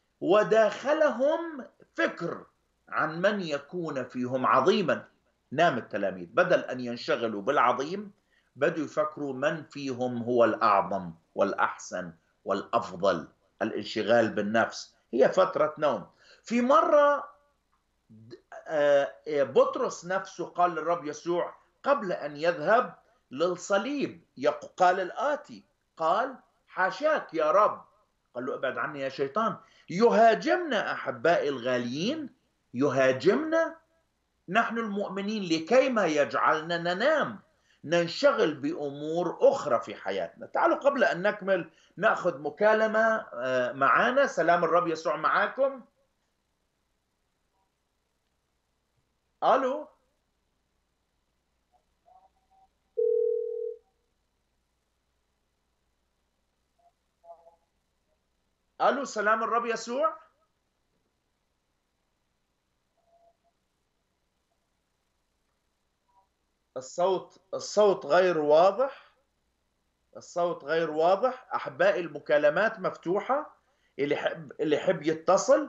وداخلهم فكر عن من يكون فيهم عظيما. نام التلاميذ، بدل أن ينشغلوا بالعظيم بدوا يفكروا من فيهم هو الأعظم والأحسن والأفضل. الانشغال بالنفس هي فترة نوم. في مرة بطرس نفسه قال للرب يسوع قبل أن يذهب للصليب، قال الآتي، قال حاشاك يا رب، قال له ابعد عني يا شيطان. يهاجمنا أحبائي الغاليين، يهاجمنا نحن المؤمنين لكي ما يجعلنا ننام، ننشغل بأمور أخرى في حياتنا. تعالوا قبل أن نكمل نأخذ مكالمة معانا. سلام الرب يسوع معاكم. ألو ألو سلام الرب يسوع. الصوت الصوت غير واضح. الصوت غير واضح. أحبائي المكالمات مفتوحة، اللي يحب اللي يحب يتصل.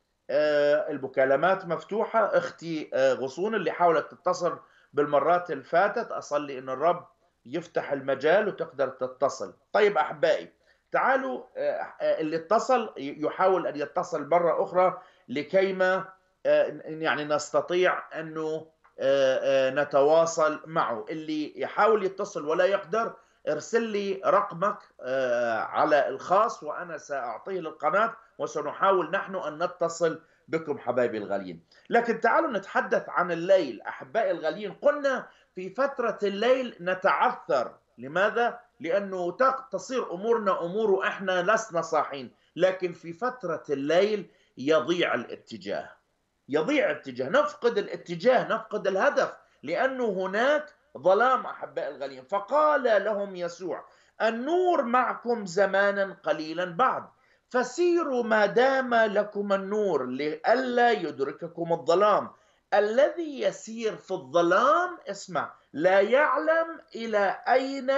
آه، المكالمات مفتوحة. أختي آه، غصون اللي حاولت تتصل بالمرات اللي فاتت، أصلي إن الرب يفتح المجال وتقدر تتصل. طيب أحبائي، تعالوا آه، آه، اللي اتصل يحاول أن يتصل مرة أخرى لكيما آه، يعني نستطيع أنه آه، آه، نتواصل معه. اللي يحاول يتصل ولا يقدر، ارسل لي رقمك آه، على الخاص وأنا سأعطيه للقناة، وسنحاول نحن أن نتصل بكم حبايبي الغاليين. لكن تعالوا نتحدث عن الليل أحبائي الغاليين. قلنا في فترة الليل نتعثر. لماذا؟ لأنه تصير أمورنا أمور إحنا لسنا صاحين، لكن في فترة الليل يضيع الاتجاه. يضيع اتجاه، نفقد الاتجاه، نفقد الهدف، لأنه هناك ظلام أحبائي الغاليين. فقال لهم يسوع: النور معكم زمانا قليلا بعد، فسيروا ما دام لكم النور لئلا يدرككم الظلام. الذي يسير في الظلام، اسمع، لا يعلم إلى أين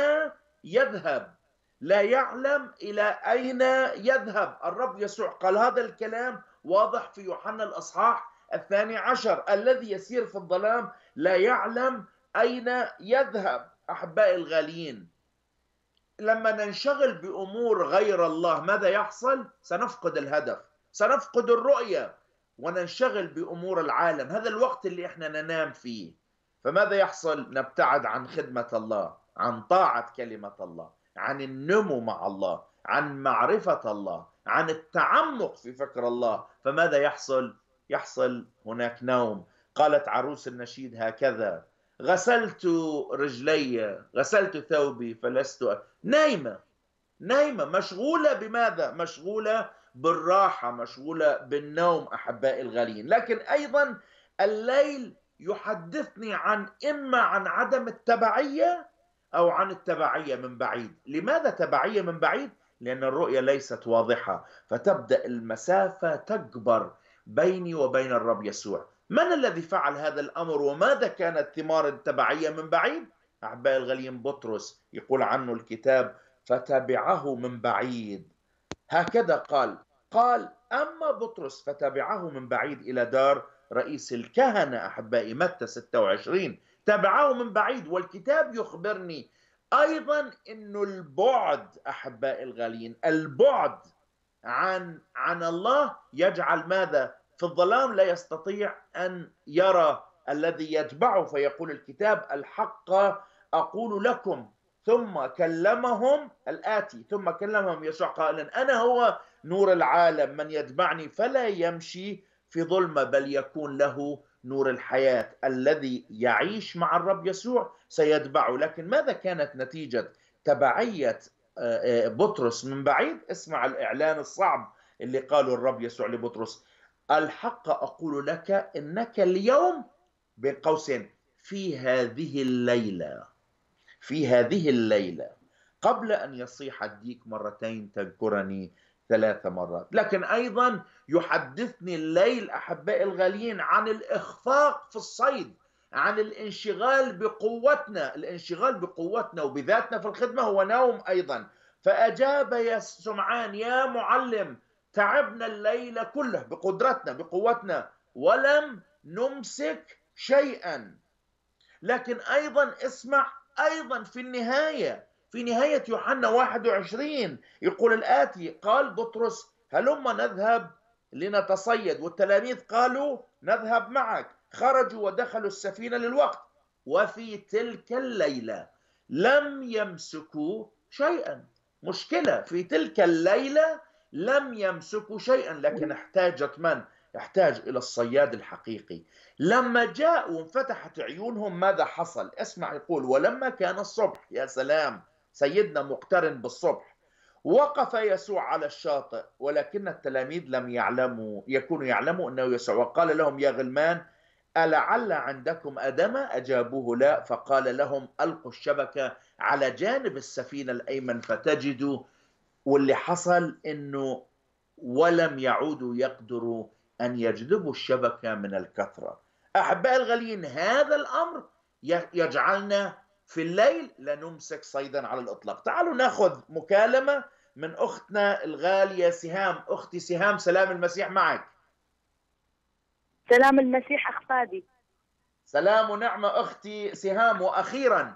يذهب. لا يعلم إلى أين يذهب. الرب يسوع قال هذا الكلام واضح في يوحنا الأصحاح الثاني عشر: الذي يسير في الظلام لا يعلم أين يذهب. أحبائي الغاليين، لما ننشغل بأمور غير الله ماذا يحصل؟ سنفقد الهدف، سنفقد الرؤية، وننشغل بأمور العالم. هذا الوقت اللي احنا ننام فيه. فماذا يحصل؟ نبتعد عن خدمة الله، عن طاعة كلمة الله، عن النمو مع الله، عن معرفة الله، عن التعمق في فكر الله. فماذا يحصل؟ يحصل هناك نوم. قالت عروس النشيد هكذا: غسلت رجلي، غسلت ثوبي فلست. نايمة، نايمة، مشغولة بماذا؟ مشغولة بالراحة، مشغولة بالنوم أحبائي الغاليين. لكن أيضا الليل يحدثني عن إما عن عدم التبعية أو عن التبعية من بعيد. لماذا تبعية من بعيد؟ لأن الرؤية ليست واضحة، فتبدأ المسافة تكبر بيني وبين الرب يسوع. من الذي فعل هذا الأمر؟ وماذا كانت ثمار التبعية من بعيد؟ أحبائي الغاليين، بطرس يقول عنه الكتاب: فتبعه من بعيد. هكذا قال قال أما بطرس فتبعه من بعيد إلى دار رئيس الكهنة. أحبائي متى ستة وعشرين، تبعه من بعيد. والكتاب يخبرني أيضا أنه البعد أحبائي الغاليين، البعد عن عن الله يجعل ماذا؟ في الظلام لا يستطيع أن يرى الذي يتبعه. فيقول الكتاب: الحق أقول لكم. ثم كلمهم الآتي، ثم كلمهم يسوع قائلا: أنا هو نور العالم، من يتبعني فلا يمشي في ظلمة بل يكون له نور الحياة. الذي يعيش مع الرب يسوع سيتبعه. لكن ماذا كانت نتيجة تبعية بطرس من بعيد؟ اسمع الإعلان الصعب اللي قاله الرب يسوع لبطرس: الحق أقول لك إنك اليوم، بين قوسين، في هذه الليلة، في هذه الليلة قبل أن يصيح الديك مرتين تذكرني ثلاث مرات. لكن أيضا يحدثني الليل أحبائي الغاليين عن الإخفاق في الصيد، عن الانشغال بقوتنا. الانشغال بقوتنا وبذاتنا في الخدمة هو نوم أيضا. فأجاب يا سمعان: يا معلم، تعبنا الليل كله بقدرتنا بقوتنا ولم نمسك شيئا. لكن أيضا اسمع، أيضا في النهاية، في نهاية يوحنا واحد وعشرين يقول الآتي: قال بطرس: هلما نذهب لنتصيد. والتلاميذ قالوا: نذهب معك. خرجوا ودخلوا السفينة للوقت، وفي تلك الليلة لم يمسكوا شيئا. مشكلة، في تلك الليلة لم يمسكوا شيئا. لكن احتاجت من؟ يحتاج إلى الصياد الحقيقي. لما جاء وانفتحت عيونهم ماذا حصل؟ اسمع، يقول: ولما كان الصبح. يا سلام، سيدنا مقترن بالصبح. وقف يسوع على الشاطئ، ولكن التلاميذ لم يعلموا يكونوا يعلموا أنه يسوع. وقال لهم: يا غلمان، ألعل عندكم أدمة؟ أجابوه: لا. فقال لهم: ألقوا الشبكة على جانب السفينة الأيمن فتجدوا. واللي حصل أنه ولم يعودوا يقدروا أن يجذبوا الشبكة من الكثرة. أحبائي الغاليين، هذا الأمر يجعلنا في الليل لا نمسك صيدا على الإطلاق. تعالوا ناخذ مكالمة من أختنا الغالية سهام. أختي سهام، سلام المسيح معك. سلام المسيح أخ فادي. سلام ونعمة أختي سهام. وأخيرا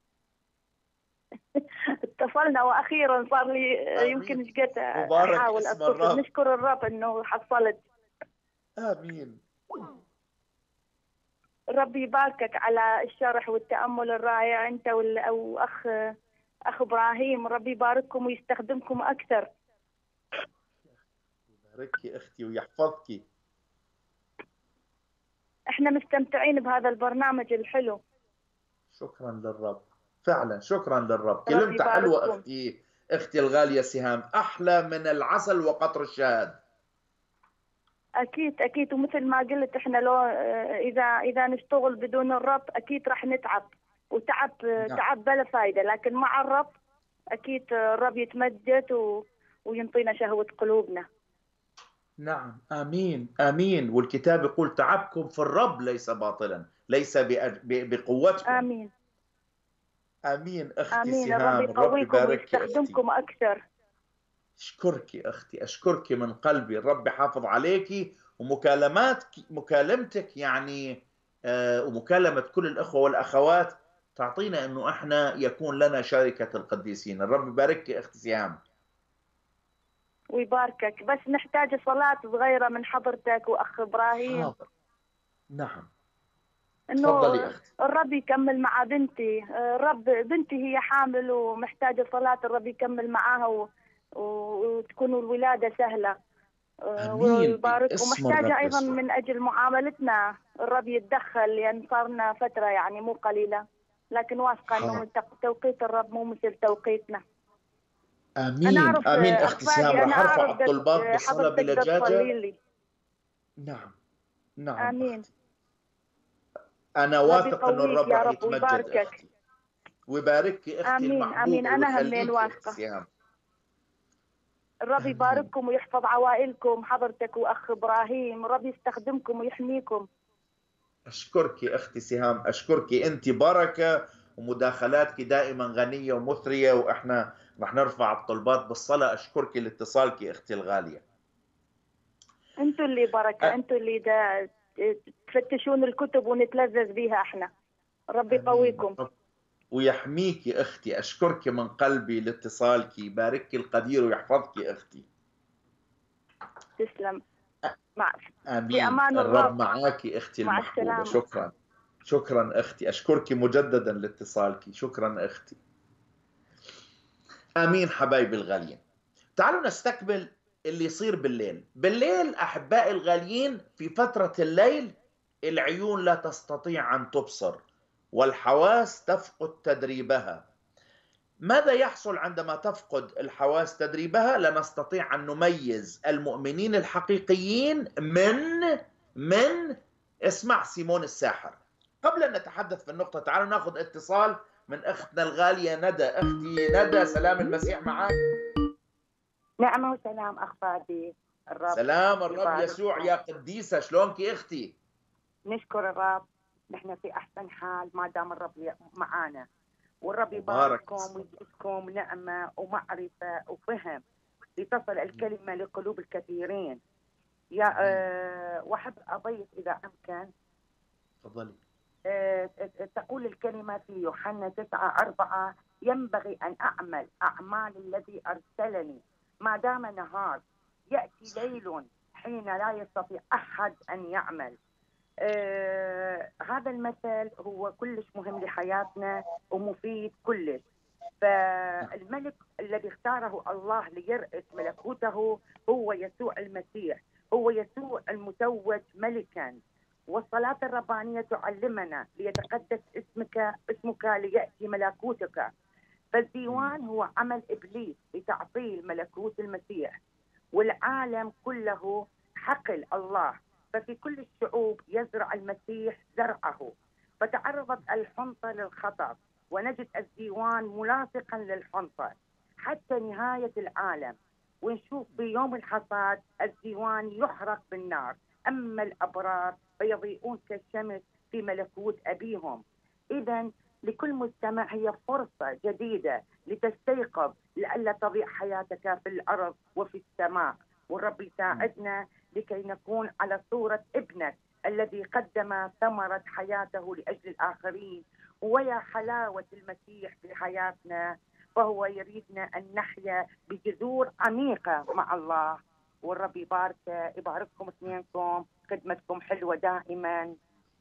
اتصلنا وأخيرا صار لي يمكن ايش قد مبارك أحاول اسم أتصل. الرب. نشكر الرب إنه حصلت. آمين. الرب يباركك على الشرح والتأمل الرائع أنت وال أو أخ أخ إبراهيم. الرب يبارككم ويستخدمكم أكثر. يباركي أختي ويحفظك. احنا مستمتعين بهذا البرنامج الحلو. شكرا للرب، فعلا شكرا للرب. رب كلمتها حلوة يبارككم. أختي أختي الغالية سهام، أحلى من العسل وقطر الشهد. أكيد أكيد، ومثل ما قلت إحنا لو إذا إذا نشتغل بدون الرب أكيد راح نتعب، وتعب نعم. تعب بلا فايدة، لكن مع الرب أكيد الرب يتمجد و... وينطينا شهوة قلوبنا. نعم، آمين آمين. والكتاب يقول تعبكم في الرب ليس باطلا، ليس بأج- ب- بقوتكم. آمين آمين أختي آمين. الرب سهام، الرب يقويكم يبارك أختي. ويستخدمكم أكثر. أشكرك أختي، أشكرك من قلبي. الرب يحافظ عليك. ومكالماتك مكالمتك يعني آه، ومكالمة كل الأخوة والأخوات تعطينا أنه إحنا يكون لنا شركة القديسين. الرب يبارك أختي سهام. ويباركك. بس نحتاج صلاة صغيرة من حضرتك وأخ إبراهيم. حاضر. نعم، إنه تفضلي أختي. الرب يكمل مع بنتي. الرب بنتي هي حامل ومحتاجة صلاة، الرب يكمل معاها و... وتكون الولادة سهلة. آمين ويبارك. باسم ومحتاجة الرب أيضا يسوع. من أجل معاملتنا الرب يتدخل، لأن صارنا فترة يعني مو قليلة، لكن واثقة أنه من تق- توقيت الرب مو مثل توقيتنا. أنا آمين أعرف آمين أخ أختي سهام، فادي، أنا راح أرفع أعرف دك- الطلبات بالصلاة حضرتك بدك تصلي بلجاجة. لي. نعم نعم آمين. أختي، أنا رب واثق أنه يقويك الرب يا راح رب يتمجد ويباركك. أختي، ويبارك أختي آمين آمين. المحبوبة أنا همين ويخليك أختي واثقة. سهام. الرب آمين يبارككم ويحفظ عوائلكم، حضرتك وأخ إبراهيم. الرب يستخدمكم ويحميكم. أشكرك أختي سهام، أشكرك. أنت بركة ومداخلاتك دائما غنية ومثرية، وإحنا رح نرفع الطلبات بالصلاة. أشكرك لاتصالك أختي الغالية. أنتوا اللي بركة، أ- أنتوا اللي دا تفتشون الكتب ونتلذذ بها إحنا. الرب آمين. يقويكم. ويحميك أختي. أشكرك من قلبي لاتصالك. يبارك القدير ويحفظك أختي. تسلم. مع في آمين. أمان الرب الرب. معك أختي مع المحبوبة. السلامة. شكرا شكرا أختي. أشكرك مجددا لاتصالك. شكرا أختي. آمين. حبايبي الغاليين، تعالوا نستقبل اللي يصير بالليل. بالليل أحبائي الغاليين، في فترة الليل العيون لا تستطيع أن تبصر والحواس تفقد تدريبها. ماذا يحصل عندما تفقد الحواس تدريبها؟ لا نستطيع أن نميز المؤمنين الحقيقيين من من اسمع سيمون الساحر. قبل أن نتحدث في النقطة، تعالوا نأخذ اتصال من أختنا الغالية ندى. أختي ندى، سلام المسيح معك. نعمة وسلام أخ فادي. الرب سلام الرب يبارككم. يسوع يا قديسة، شلونك أختي؟ نشكر الرب، نحن في أحسن حال ما دام الرب معانا، والرب مبارك يبارككم اسمك. ويزيدكم نعمة ومعرفة وفهم لتصل الكلمة لقلوب الكثيرين. يا أه وأحب أضيف إذا أمكن. تفضلي. أه تقول الكلمة في يوحنا تسعة أربعة: ينبغي أن أعمل أعمال الذي أرسلني ما دام نهار، يأتي ليل حين لا يستطيع أحد أن يعمل. آه هذا المثل هو كلش مهم لحياتنا ومفيد كلش. فالملك الذي اختاره الله ليرأس ملكوته هو يسوع المسيح، هو يسوع المتوج ملكا. والصلاة الربانية تعلمنا: ليتقدس اسمك اسمك ليأتي ملكوتك. فالديوان هو عمل إبليس لتعطيل ملكوت المسيح، والعالم كله حقل الله. ففي كل الشعوب يزرع المسيح زرعه. فتعرضت الحنطة للخطر، ونجد الديوان ملاصقا للحنطة حتى نهاية العالم. ونشوف بيوم الحصاد الديوان يحرق بالنار، أما الأبرار فيضيئون كالشمس في ملكوت أبيهم. إذن لكل مستمع هي فرصة جديدة لتستيقظ لئلا تضيع حياتك في الأرض وفي السماء. والرب يساعدنا لكي نكون على صورة ابنك الذي قدم ثمرة حياته لأجل الآخرين. ويا حلاوة المسيح في حياتنا، فهو يريدنا أن نحيا بجذور عميقة مع الله. والرب يبارك يبارككم اثنينكم، خدمتكم حلوة دائما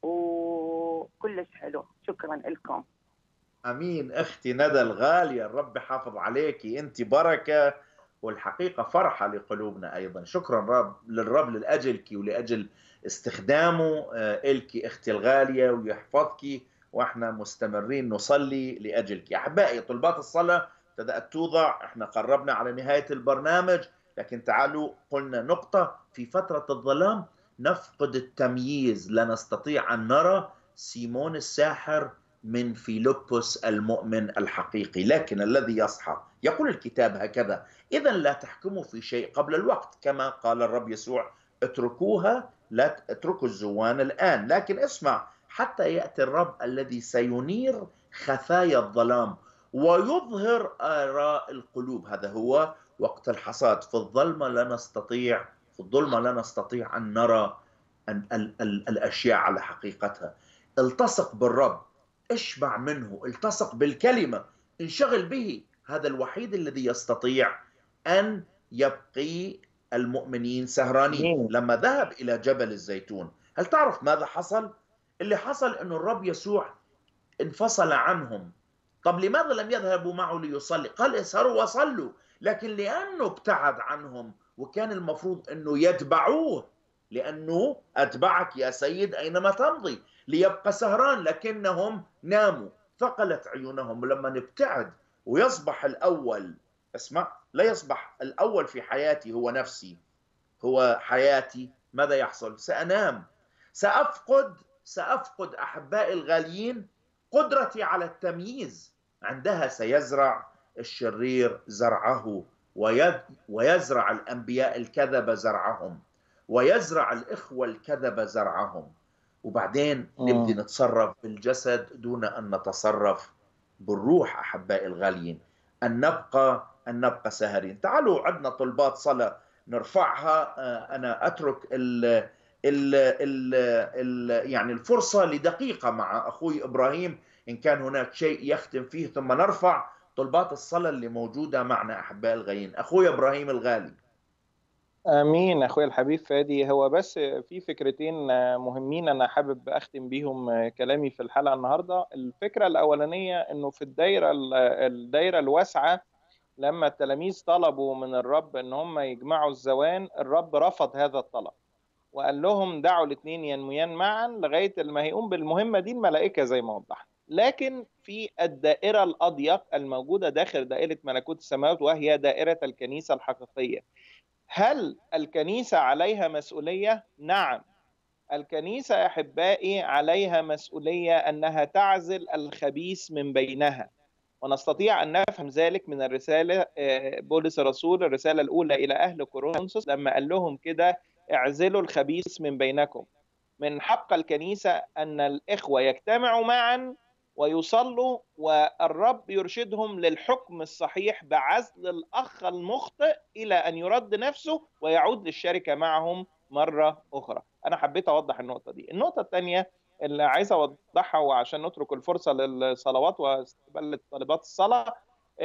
وكلش حلو. شكرا لكم. امين اختي ندى الغاليه، الرب حافظ عليكي، انت بركه والحقيقه فرحه لقلوبنا ايضا. شكرا رب للرب لاجلك ولاجل استخدامه الك اختي الغاليه، ويحفظك واحنا مستمرين نصلي لاجلك. احبائي طلبات الصلاه بدات توضع، احنا قربنا على نهايه البرنامج، لكن تعالوا قلنا نقطه: في فتره الظلام نفقد التمييز، لا نستطيع ان نرى سيمون الساحر من فيلبس المؤمن الحقيقي، لكن الذي يصحى. يقول الكتاب هكذا: إذا لا تحكموا في شيء قبل الوقت، كما قال الرب يسوع: اتركوها، لا اتركوا الزوان الآن، لكن اسمع حتى يأتي الرب الذي سينير خفايا الظلام ويظهر آراء القلوب. هذا هو وقت الحصاد. في الظلمة لا نستطيع في الظلمة لا نستطيع أن نرى ال ال ال الأشياء على حقيقتها. التصق بالرب، اشبع منه، التصق بالكلمة، انشغل به. هذا الوحيد الذي يستطيع أن يبقي المؤمنين سهرانين. لما ذهب إلى جبل الزيتون، هل تعرف ماذا حصل؟ اللي حصل أنه الرب يسوع انفصل عنهم. طب لماذا لم يذهبوا معه ليصلي؟ قال اسهروا وصلوا، لكن لأنه ابتعد عنهم وكان المفروض أنه يتبعوه، لأنه أتبعك يا سيد أينما تمضي، ليبقى سهران، لكنهم ناموا، ثقلت عيونهم. ولما نبتعد ويصبح الأول، اسمع، لا يصبح الأول في حياتي هو نفسي، هو حياتي، ماذا يحصل؟ سأنام، سأفقد سأفقد أحبائي الغاليين قدرتي على التمييز. عندها سيزرع الشرير زرعه، ويزرع الأنبياء الكذبة زرعهم، ويزرع الإخوة الكذبة زرعهم. وبعدين نبدي نتصرف بالجسد دون أن نتصرف بالروح. أحبائي الغاليين، أن نبقى أن نبقى سهرين. تعالوا عندنا طلبات صلاة نرفعها. أنا أترك ال ال ال ال يعني الفرصة لدقيقة مع أخوي إبراهيم إن كان هناك شيء يختم فيه، ثم نرفع طلبات الصلاة اللي موجودة معنا. أحبائي الغاليين، أخوي إبراهيم الغالي. امين اخويا الحبيب فادي. هو بس في فكرتين مهمين انا حابب اختم بيهم كلامي في الحلقه النهارده. الفكره الاولانيه انه في الدايره الدايره الواسعه، لما التلاميذ طلبوا من الرب ان هم يجمعوا الزوان، الرب رفض هذا الطلب وقال لهم دعوا الاثنين ينميان معا لغايه ما هيقوم بالمهمه دي الملائكه زي ما وضحنا. لكن في الدائره الاضيق الموجوده داخل دائره ملكوت السماوات، وهي دائره الكنيسه الحقيقيه، هل الكنيسة عليها مسؤولية؟ نعم، الكنيسة يا أحبائي عليها مسؤولية أنها تعزل الخبيث من بينها، ونستطيع أن نفهم ذلك من الرسالة بولس الرسول الرسالة الأولى إلى أهل كورنثوس لما قال لهم كده: اعزلوا الخبيث من بينكم. من حق الكنيسة أن الإخوة يجتمعوا معا ويصلوا، والرب يرشدهم للحكم الصحيح بعزل الأخ المخطئ إلى أن يرد نفسه ويعود للشركة معهم مرة أخرى. أنا حبيت أوضح النقطة دي. النقطة الثانية اللي عايز أوضحها، وعشان نترك الفرصة للصلوات واستقبال طلبات الصلاة،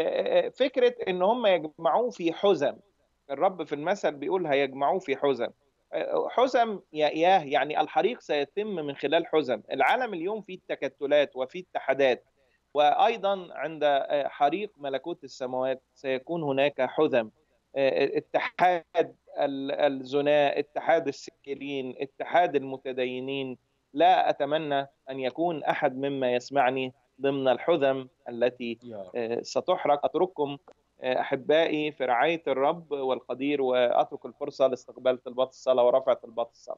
فكرة إن هم يجمعوه في حزم. الرب في المثل بيقول هيجمعوه في حزم. حزم ياه يعني الحريق سيتم من خلال حزم. العالم اليوم فيه تكتلات وفيه اتحادات، وأيضا عند حريق ملكوت السماوات سيكون هناك حزم، اتحاد الزنا، اتحاد السكرين، اتحاد المتدينين. لا أتمنى أن يكون أحد مما يسمعني ضمن الحزم التي ستحرق. أترككم أحبائي في رعاية الرب والقدير، وأترك الفرصة لاستقبال طلبات الصلاة ورفع طلبات الصلاة.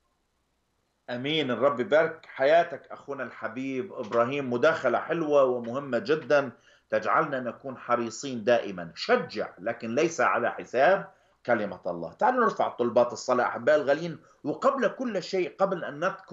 أمين. الرب يبارك حياتك أخونا الحبيب إبراهيم. مداخلة حلوة ومهمة جدا تجعلنا نكون حريصين دائما. شجع، لكن ليس على حساب كلمة الله. تعالوا نرفع طلبات الصلاة أحبائي الغالين. وقبل كل شيء، قبل أن نذكر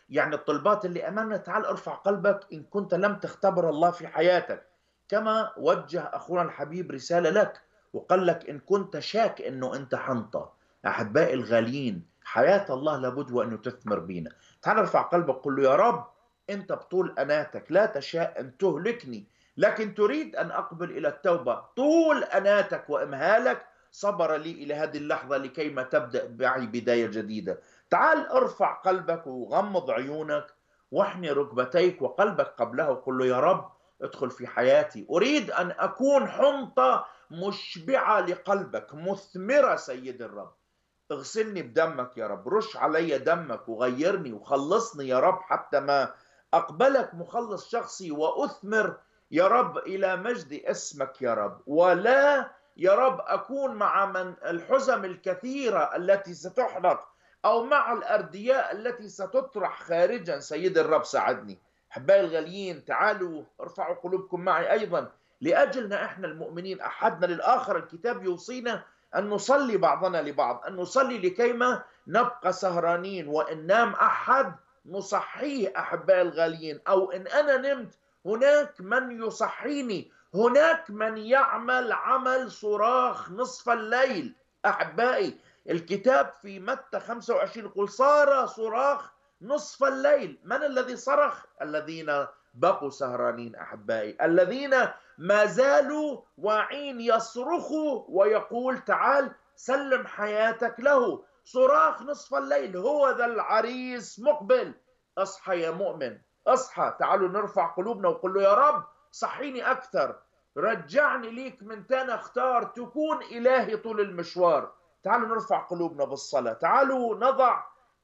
يعني الطلبات اللي أمامنا، تعال ارفع قلبك إن كنت لم تختبر الله في حياتك. كما وجه أخونا الحبيب رسالة لك وقال لك إن كنت شاك إنه أنت حنطة. أحبائي الغاليين، حياة الله لابد وأنه تثمر بينا. تعال ارفع قلبك، قل له يا رب أنت بطول أناتك لا تشاء أن تهلكني، لكن تريد أن أقبل إلى التوبة. طول أناتك وإمهالك صبر لي إلى هذه اللحظة لكي ما تبدأ معي بداية جديدة. تعال ارفع قلبك وغمض عيونك واحني ركبتيك وقلبك قبله وقل له يا رب ادخل في حياتي. أريد أن أكون حنطة مشبعة لقلبك، مثمرة سيد الرب. اغسلني بدمك يا رب، رش علي دمك وغيرني وخلصني يا رب، حتى ما أقبلك مخلص شخصي وأثمر يا رب إلى مجد اسمك يا رب. ولا يا رب أكون مع من الحزم الكثيرة التي ستحرق أو مع الأردياء التي ستطرح خارجا. سيد الرب ساعدني. أحبائي الغاليين، تعالوا ارفعوا قلوبكم معي أيضا لأجلنا إحنا المؤمنين أحدنا للآخر. الكتاب يوصينا أن نصلي بعضنا لبعض، أن نصلي لكيما نبقى سهرانين، وإن نام أحد نصحيه. أحبائي الغاليين، أو إن أنا نمت هناك من يصحيني، هناك من يعمل عمل صراخ نصف الليل. أحبائي الكتاب في متى خمسة وعشرين يقول صار صراخ نصف الليل. من الذي صرخ؟ الذين بقوا سهرانين. أحبائي الذين ما زالوا واعين يصرخوا ويقول تعال سلم حياتك له. صراخ نصف الليل، هو ذا العريس مقبل. اصحى يا مؤمن، اصحى. تعالوا نرفع قلوبنا وقل له يا رب صحيني أكثر، رجعني ليك من تاني، اختار تكون إلهي طول المشوار. تعالوا نرفع قلوبنا بالصلاة، تعالوا نضع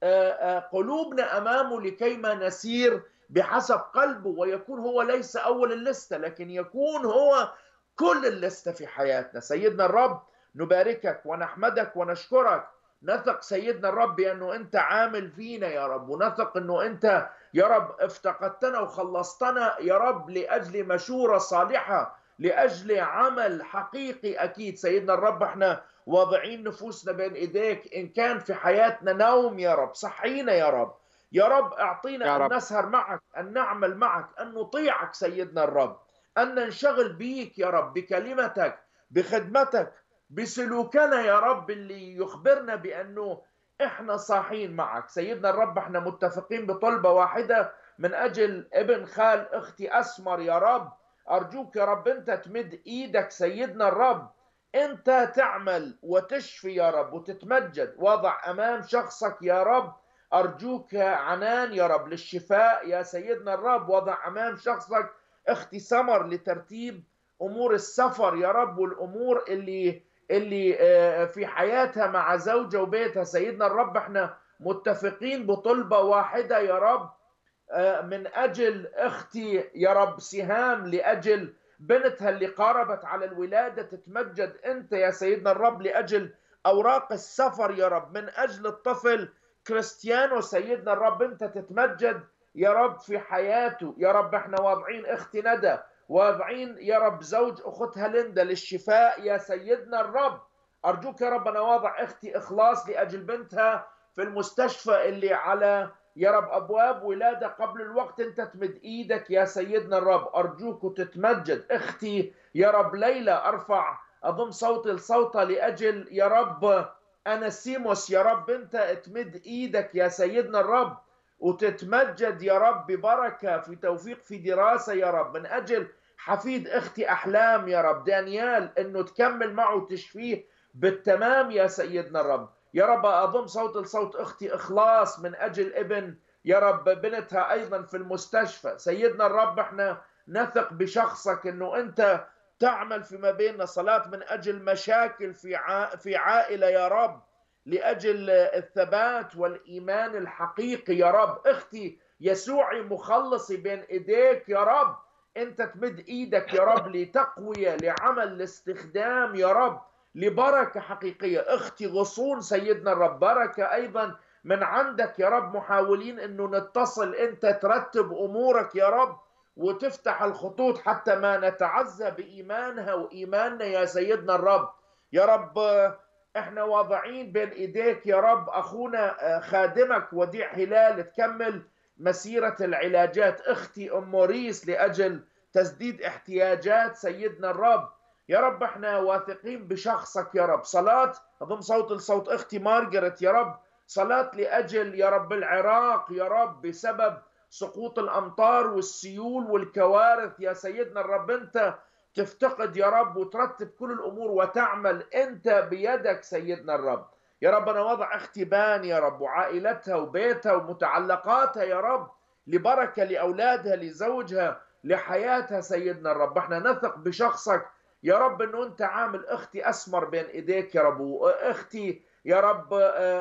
قلوبنا أمامه لكيما نسير بحسب قلبه، ويكون هو ليس أول اللستة لكن يكون هو كل اللستة في حياتنا. سيدنا الرب نباركك ونحمدك ونشكرك. نثق سيدنا الرب بأنه أنت عامل فينا يا رب، ونثق أنه أنت يا رب افتقدتنا وخلصتنا يا رب لأجل مشورة صالحة، لأجل عمل حقيقي. أكيد سيدنا الرب احنا واضعين نفوسنا بين إيديك. إن كان في حياتنا نوم يا رب صحينا يا رب. يا رب اعطينا يا أن رب. نسهر معك، أن نعمل معك، أن نطيعك سيدنا الرب، أن ننشغل بيك يا رب، بكلمتك، بخدمتك، بسلوكنا يا رب اللي يخبرنا بأنه احنا صاحين معك. سيدنا الرب احنا متفقين بطلبة واحدة من أجل ابن خال اختي أسمر يا رب. أرجوك يا رب أنت تمد إيدك سيدنا الرب، أنت تعمل وتشفي يا رب وتتمجد. وضع أمام شخصك يا رب أرجوك عنان يا رب للشفاء يا سيدنا الرب. وضع أمام شخصك اختي سمر لترتيب أمور السفر يا رب، والأمور اللي اللي في حياتها مع زوجها وبيتها. سيدنا الرب احنا متفقين بطلبة واحدة يا رب من أجل أختي يا رب سهام، لأجل بنتها اللي قاربت على الولادة. تتمجد أنت يا سيدنا الرب لأجل أوراق السفر يا رب، من أجل الطفل كريستيانو سيدنا الرب أنت تتمجد يا رب في حياته يا رب. احنا واضعين اختي ندى، واضعين يا رب زوج أختها ليندا للشفاء يا سيدنا الرب. أرجوك يا رب أنا واضع اختي إخلاص لأجل بنتها في المستشفى اللي على يا رب أبواب ولادة قبل الوقت. أنت تمد إيدك يا سيدنا الرب أرجوك وتتمجد. اختي يا رب ليلى أرفع أضم صوتي لصوتها لأجل يا رب أناسيموس يا رب أنت تمد إيدك يا سيدنا الرب وتتمجد يا رب ببركة في توفيق في دراسة يا رب. من أجل حفيد اختي أحلام يا رب دانيال أنه تكمل معه وتشفيه بالتمام يا سيدنا الرب. يا رب أضم صوت لصوت أختي إخلاص من أجل ابن يا رب بنتها أيضا في المستشفى. سيدنا الرب احنا نثق بشخصك أنه أنت تعمل فيما بيننا. صلاة من أجل مشاكل في في عائلة يا رب، لأجل الثبات والإيمان الحقيقي يا رب. اختي يسوعي مخلصي بين إيديك يا رب، أنت تمد إيدك يا رب لتقوية، لعمل، لاستخدام يا رب، لبركة حقيقية. اختي غصون سيدنا الرب بركة أيضا من عندك يا رب. محاولين أنه نتصل، أنت ترتب أمورك يا رب وتفتح الخطوط حتى ما نتعزى بإيمانها وإيماننا يا سيدنا الرب. يا رب احنا واضعين بين ايديك يا رب اخونا خادمك وديع هلال تكمل مسيرة العلاجات، أختي أم موريس لأجل تسديد احتياجات سيدنا الرب. يا رب احنا واثقين بشخصك يا رب. صلاة أضم صوت لصوت أختي مارغريت يا رب، صلاة لأجل يا رب العراق يا رب بسبب سقوط الأمطار والسيول والكوارث. يا سيدنا الرب أنت تفتقد يا رب وترتب كل الأمور وتعمل أنت بيدك سيدنا الرب. يا رب أنا وضع أختي بان يا رب وعائلتها وبيتها ومتعلقاتها يا رب لبركة لأولادها لزوجها لحياتها سيدنا الرب. احنا نثق بشخصك يا رب أنه أنت عامل أختي أسمر بين إيديك يا رب، وأختي يا رب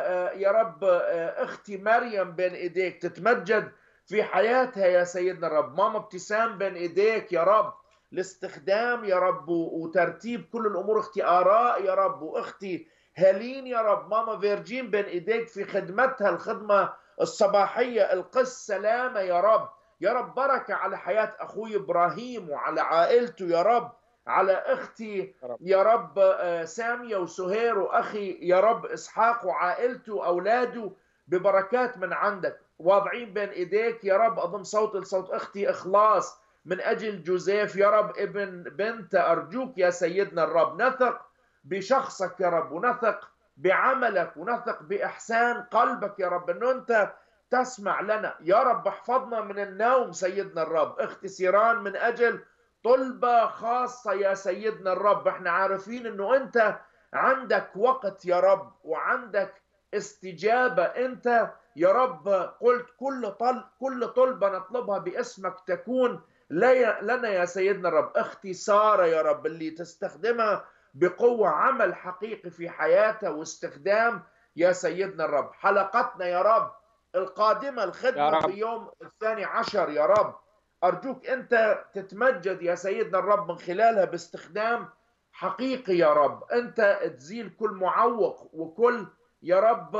يا رب أختي مريم بين إيديك تتمجد في حياتها يا سيدنا الرب. ماما ابتسام بين إيديك يا رب لاستخدام يا رب وترتيب كل الأمور. أختي آراء يا رب وأختي هالين يا رب، ماما فيرجين بين إيديك في خدمتها الخدمة الصباحية. القس سلامة يا رب، يا رب بركة على حياة أخوي إبراهيم وعلى عائلته يا رب، على أختي يا رب سامية وسهير وأخي يا رب إسحاق وعائلته وأولاده ببركات من عندك. واضعين بين إيديك يا رب أضم صوت لصوت أختي إخلاص من أجل جوزيف يا رب ابن بنت. أرجوك يا سيدنا الرب نثق بشخصك يا رب ونثق بعملك ونثق بإحسان قلبك يا رب أنه أنت تسمع لنا يا رب. احفظنا من النوم سيدنا الرب. اختي سيران من أجل طلبة خاصة يا سيدنا الرب. احنا عارفين أنه أنت عندك وقت يا رب وعندك استجابة. أنت يا رب قلت كل طل كل طلبة نطلبها باسمك تكون لنا يا سيدنا الرب. اختي سارة يا رب اللي تستخدمها بقوة عمل حقيقي في حياتها واستخدام يا سيدنا الرب. حلقتنا يا رب القادمة الخدمة في يوم الثاني عشر يا رب أرجوك أنت تتمجد يا سيدنا الرب من خلالها باستخدام حقيقي يا رب. أنت تزيل كل معوق وكل يا رب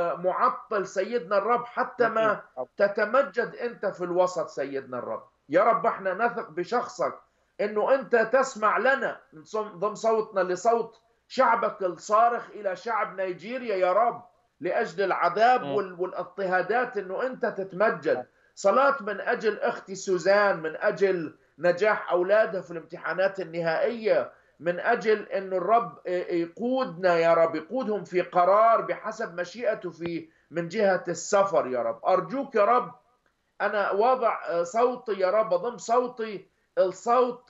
معطل سيدنا الرب حتى ما تتمجد أنت في الوسط سيدنا الرب. يا رب احنا نثق بشخصك انه انت تسمع لنا. ضم صوتنا لصوت شعبك الصارخ الى شعب نيجيريا يا رب لاجل العذاب والاضطهادات انه انت تتمجد. صلاة من اجل اختي سوزان من اجل نجاح اولادها في الامتحانات النهائية، من اجل انه الرب يقودنا يا رب يقودهم في قرار بحسب مشيئته في من جهة السفر يا رب. ارجوك يا رب أنا واضع صوتي يا رب ضم صوتي الصوت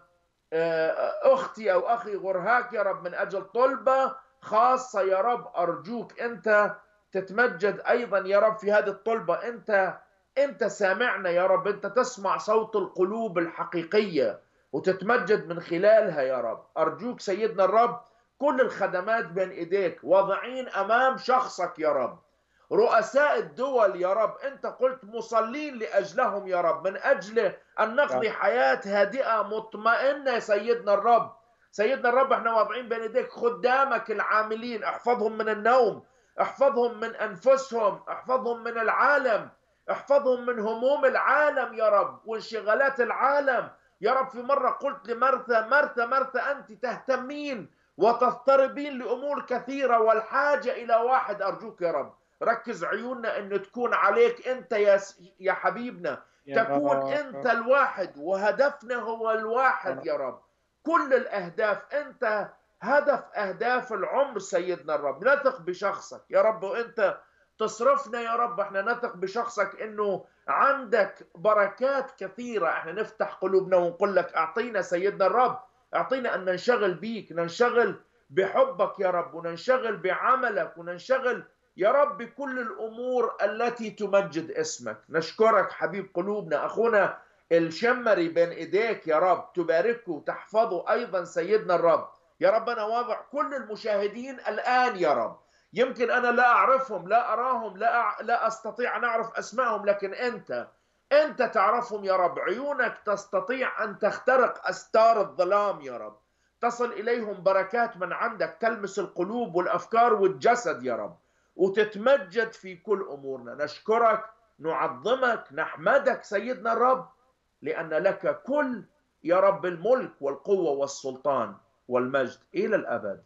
أختي أو أخي غرهاك يا رب من أجل طلبة خاصة يا رب. أرجوك أنت تتمجد أيضا يا رب في هذه الطلبة. أنت أنت سامعنا يا رب، أنت تسمع صوت القلوب الحقيقية وتتمجد من خلالها يا رب. أرجوك سيدنا الرب كل الخدمات بين إيديك واضعين أمام شخصك يا رب. رؤساء الدول يا رب أنت قلت مصلين لأجلهم يا رب من أجل أن نقضي حياة هادئة مطمئنة سيدنا الرب. سيدنا الرب احنا واضعين بين يديك خدامك العاملين، احفظهم من النوم، احفظهم من أنفسهم، احفظهم من العالم، احفظهم من هموم العالم يا رب وانشغالات العالم يا رب. في مرة قلت لمرثا مرثا مرثا أنت تهتمين وتضطربين لأمور كثيرة والحاجة إلى واحد. أرجوك يا رب ركز عيوننا أن تكون عليك أنت يا يا حبيبنا، تكون أنت الواحد وهدفنا هو الواحد يا رب. كل الأهداف أنت هدف أهداف العمر سيدنا الرب. نثق بشخصك يا رب وأنت تصرفنا يا رب. احنا نثق بشخصك أنه عندك بركات كثيرة. احنا نفتح قلوبنا ونقول لك أعطينا سيدنا الرب، أعطينا أن ننشغل بيك، ننشغل بحبك يا رب وننشغل بعملك وننشغل يا رب بكل الأمور التي تمجد اسمك. نشكرك حبيب قلوبنا أخونا الشمري بين إيديك يا رب، تباركه وتحفظه أيضا سيدنا الرب. يا رب أنا واضع كل المشاهدين الآن يا رب، يمكن أنا لا أعرفهم لا أراهم لا, أع... لا أستطيع أن أعرف أسمائهم، لكن أنت أنت تعرفهم يا رب. عيونك تستطيع أن تخترق أستار الظلام يا رب، تصل إليهم بركات من عندك تلمس القلوب والأفكار والجسد يا رب وتتمجد في كل أمورنا. نشكرك نعظمك نحمدك سيدنا الرب لأن لك كل يا رب الملك والقوة والسلطان والمجد إلى الأبد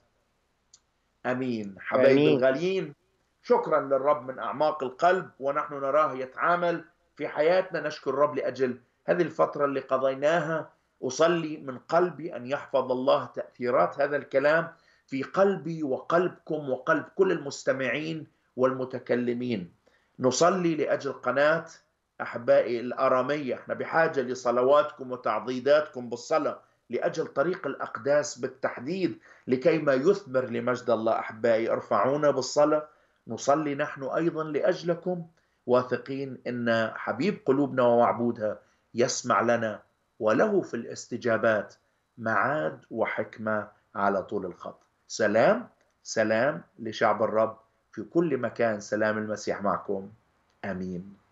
أمين. حبايبي الغاليين شكرا للرب من أعماق القلب ونحن نراه يتعامل في حياتنا. نشكر الرب لأجل هذه الفترة اللي قضيناها. أصلي من قلبي أن يحفظ الله تأثيرات هذا الكلام في قلبي وقلبكم وقلب كل المستمعين والمتكلمين. نصلي لأجل قناة أحبائي الآرامية. احنا بحاجة لصلواتكم وتعضيداتكم بالصلاة لأجل طريق الأقداس بالتحديد لكي ما يثمر لمجد الله. أحبائي ارفعونا بالصلاة. نصلي نحن أيضا لأجلكم واثقين أن حبيب قلوبنا ومعبودها يسمع لنا وله في الاستجابات معاد وحكمة على طول الخط. سلام سلام لشعب الرب في كل مكان. سلام المسيح معكم. آمين.